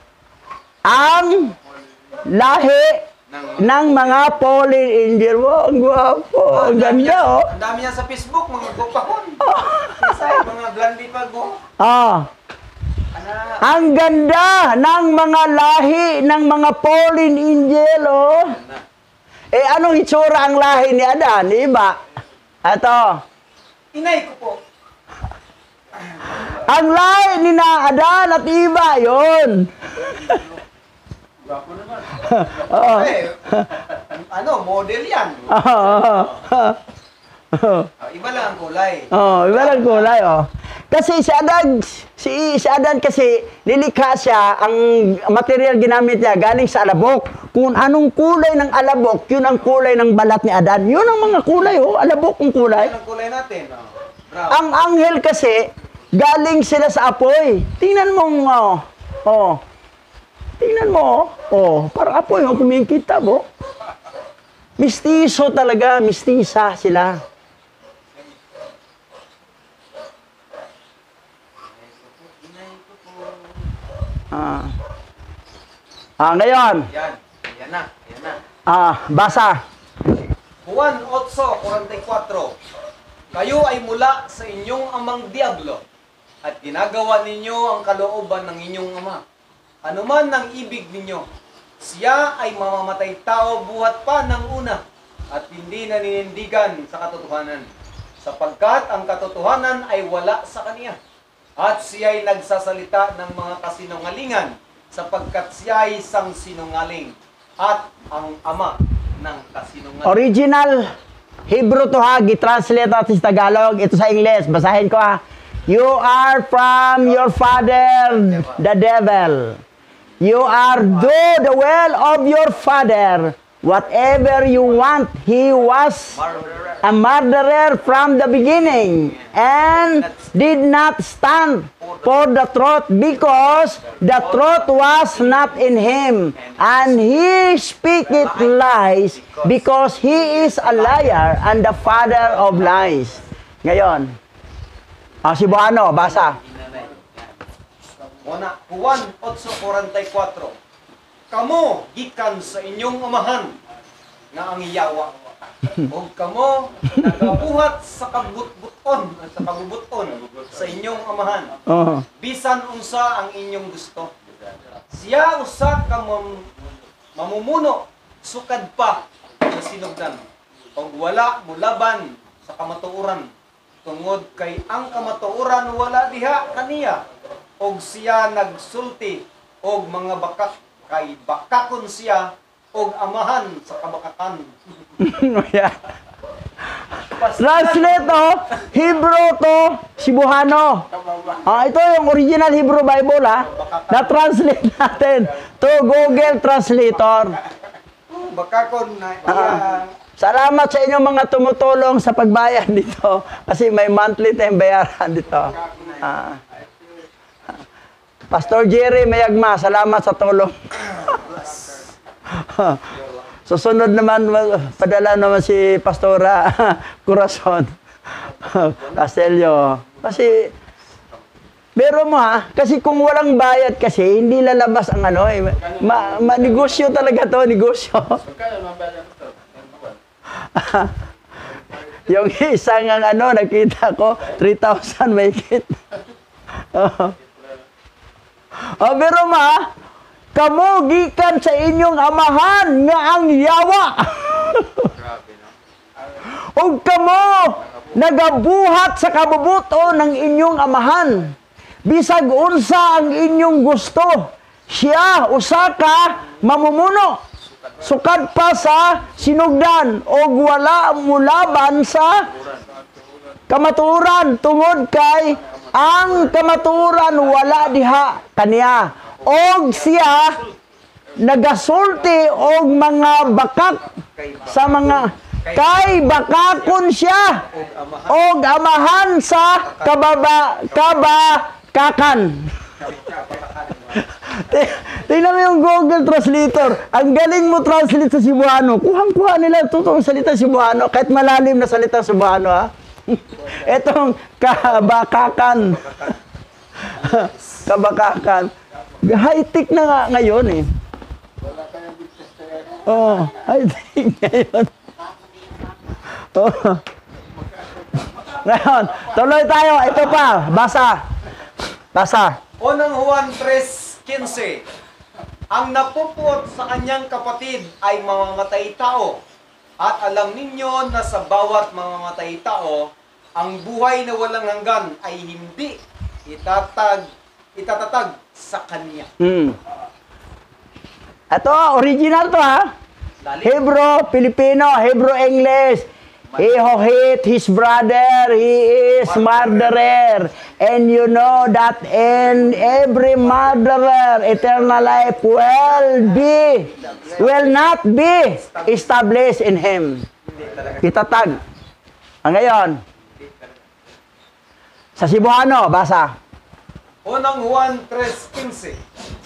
ang lahi ng mga fallen angel. Wow, ang gwapo. Ang ganda, oh. Ang dami niya sa Facebook, mga gopahon. Isa, mga blandi pa go. Ah. Ang ganda ng mga lahi ng mga fallen angel, oh. Eh, anong itsura ang lahi ni Adan? Iba. Ito. Inay ko po. Ang lahi ni na Adan at Iba, yun. Oo. Eh, ano, model yan. Oo. Oh, iba lang ang kulay. Oh, iba lang kulay, oh. Kasi si Adan, si, si Adan kasi, nilikha siya, ang material ginamit niya galing sa alabok. Kung anong kulay ng alabok, yun ang kulay ng balat ni Adan. Yun ang mga kulay, oh. Alabok ang kulay. Yan ang kulay natin. Oh. Brown. Ang anghel kasi, galing sila sa apoy. Tingnan mo, oh. Oh. Tingnan mo, oh. Parang apoy, oh, kumikita mo. Mistiso talaga, mistisa sila. Ah. Ah, ngayon. Yan. Yan na. Yan na. Ah, basa. Juan eight forty-four. Kayo ay mula sa inyong amang Diablo at ginagawa ninyo ang kalooban ng inyong ama. Ano man ang ibig ninyo, siya ay mamamatay tao buhat pa ng una at hindi naninindigan sa katotohanan, sapagkat ang katotohanan ay wala sa kaniya. At siya ay nagsasalita ng mga kasinungalingan, sapagkat siya ay isang sinungaling at ang ama ng kasinungalingan. Original Hebrew to ha, gitranslate natin sa Tagalog, ito sa English, basahin ko ha. You are from your father, the devil. You are do the will of your father. Whatever you want, he was a murderer from the beginning and did not stand for the truth because the truth was not in him. And he speaketh lies because he is a liar and the father of lies. Ngayon, ah, si Buano, basa. Una, Juan eight forty-four. Kamo gikan sa inyong amahan nga ang iyawa. O kamo nagabuhat sa kabutbuton at sa kabubuton sa inyong amahan. Oh. Bisan unsa ang inyong gusto. Siya usa ka mam mamumuno sukad pa sa sinugdan. Og wala mulaban sa kamatuoran. Tungod kay ang kamatuoran wala diha kaniya. Og siya nagsulti og mga bakak kay bakakon siya og amahan sa kabakakan. Yeah. Translate to, Hebrew to Cebuano. Ah, ito yung original Hebrew Bible ha. Na-translate natin to Google Translator. Bakakon na Ah, iyang salamat sa inyong mga tumutulong sa pagbayad dito kasi may monthly tayong bayaran dito. Ah. Pastor Jerry Mayagma, salamat sa tulong. Susunod naman, padala naman si Pastora Corazon Castelio. Kasi, pero mo ha, kasi kung walang bayad kasi, hindi lalabas ang ano, eh, ma, ma negosyo talaga to, negosyo. Yung isang ang ano, nakita ko, three thousand may kit. Oh. Oh, pero ma, kamo gikan sa inyong amahan nga ang yawa. O kamo nagabuhat sa kabubuto ng inyong amahan. Bisag unsa ang inyong gusto. Siya usaka mamumuno. Sukad pa sa sinugdan o wala mulaban sa kamaturan tungod kay ang kamaturan wala diha kaniya. Og siya nagasulti og mga bakak sa mga kay bakakon siya og amahan sa kababa kabakakan. Tingnan mo yung Google Translator. Ang galing mo translate sa Cebuano. Kuhang-kuha nila totoong salita Cebuano kahit malalim na salita Cebuano ha. Etong kabakakan. Kabakakan. High-tech na nga ngayon eh. Oh, high-tech ngayon. Oh. Ngayon, tuloy tayo. Ito pa, basa. Basa. Unang Juan three fifteen. Ang napupot sa kanyang kapatid ay mamamatay tao. At alam ninyo na sa bawat mamamatay tao, ang buhay na walang hanggan ay hindi itatag, itatatag sa kanya. Hmm. Ito, original to ha. Lalim. Hebrew, Filipino, Hebrew, English. He who hate his brother, he is murderer. And you know that in every murderer, eternal life will be, will not be established in him. Itatag. Ang ngayon, sa Cebuano, basa. Unang Juan three fifteen.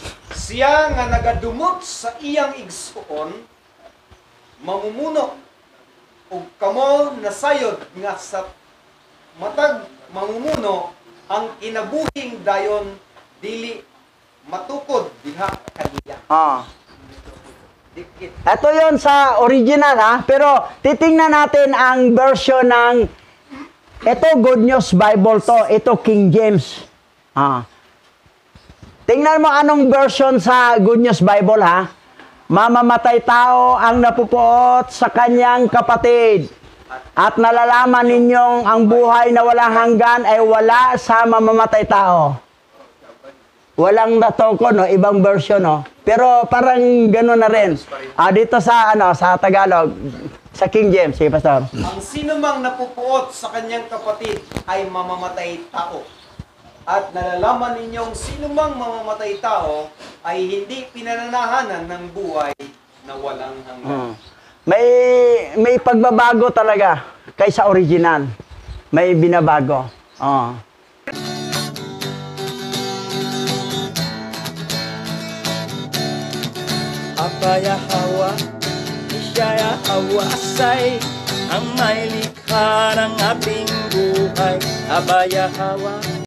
Siya nga nagadumot sa iyang igsuon, mamumuno, ug kamo nasayod nga sa matag mamumuno ang kinabuhing dayon dili matukod diha kaniya. Ah. Dikit. Ito yon sa original ha, pero titingnan natin ang version ng ito Good News Bible to, ito King James. Ah. Tingnan mo anong version sa Good News Bible ha. Mamamatay tao ang napupuot sa kanyang kapatid. At nalalaman ninyong ang buhay na walang hanggan ay wala sa mamamatay tao. Walang natoko, no? Ibang version, no? Pero parang gano'n na rin. Ah, dito sa, ano, sa Tagalog, sa King James, sige, Pastor. Ang sinumang napupuot sa kanyang kapatid ay mamamatay tao. At nalalaman ninyong sinumang mamamatay tao ay hindi pinananahanan ng buhay na walang hanggan. Hmm. May, may pagbabago talaga kaysa original. May binabago. Oh. Abaya hawa, isyaya hawasay, ang may likha ng ating buhay. Abaya hawa,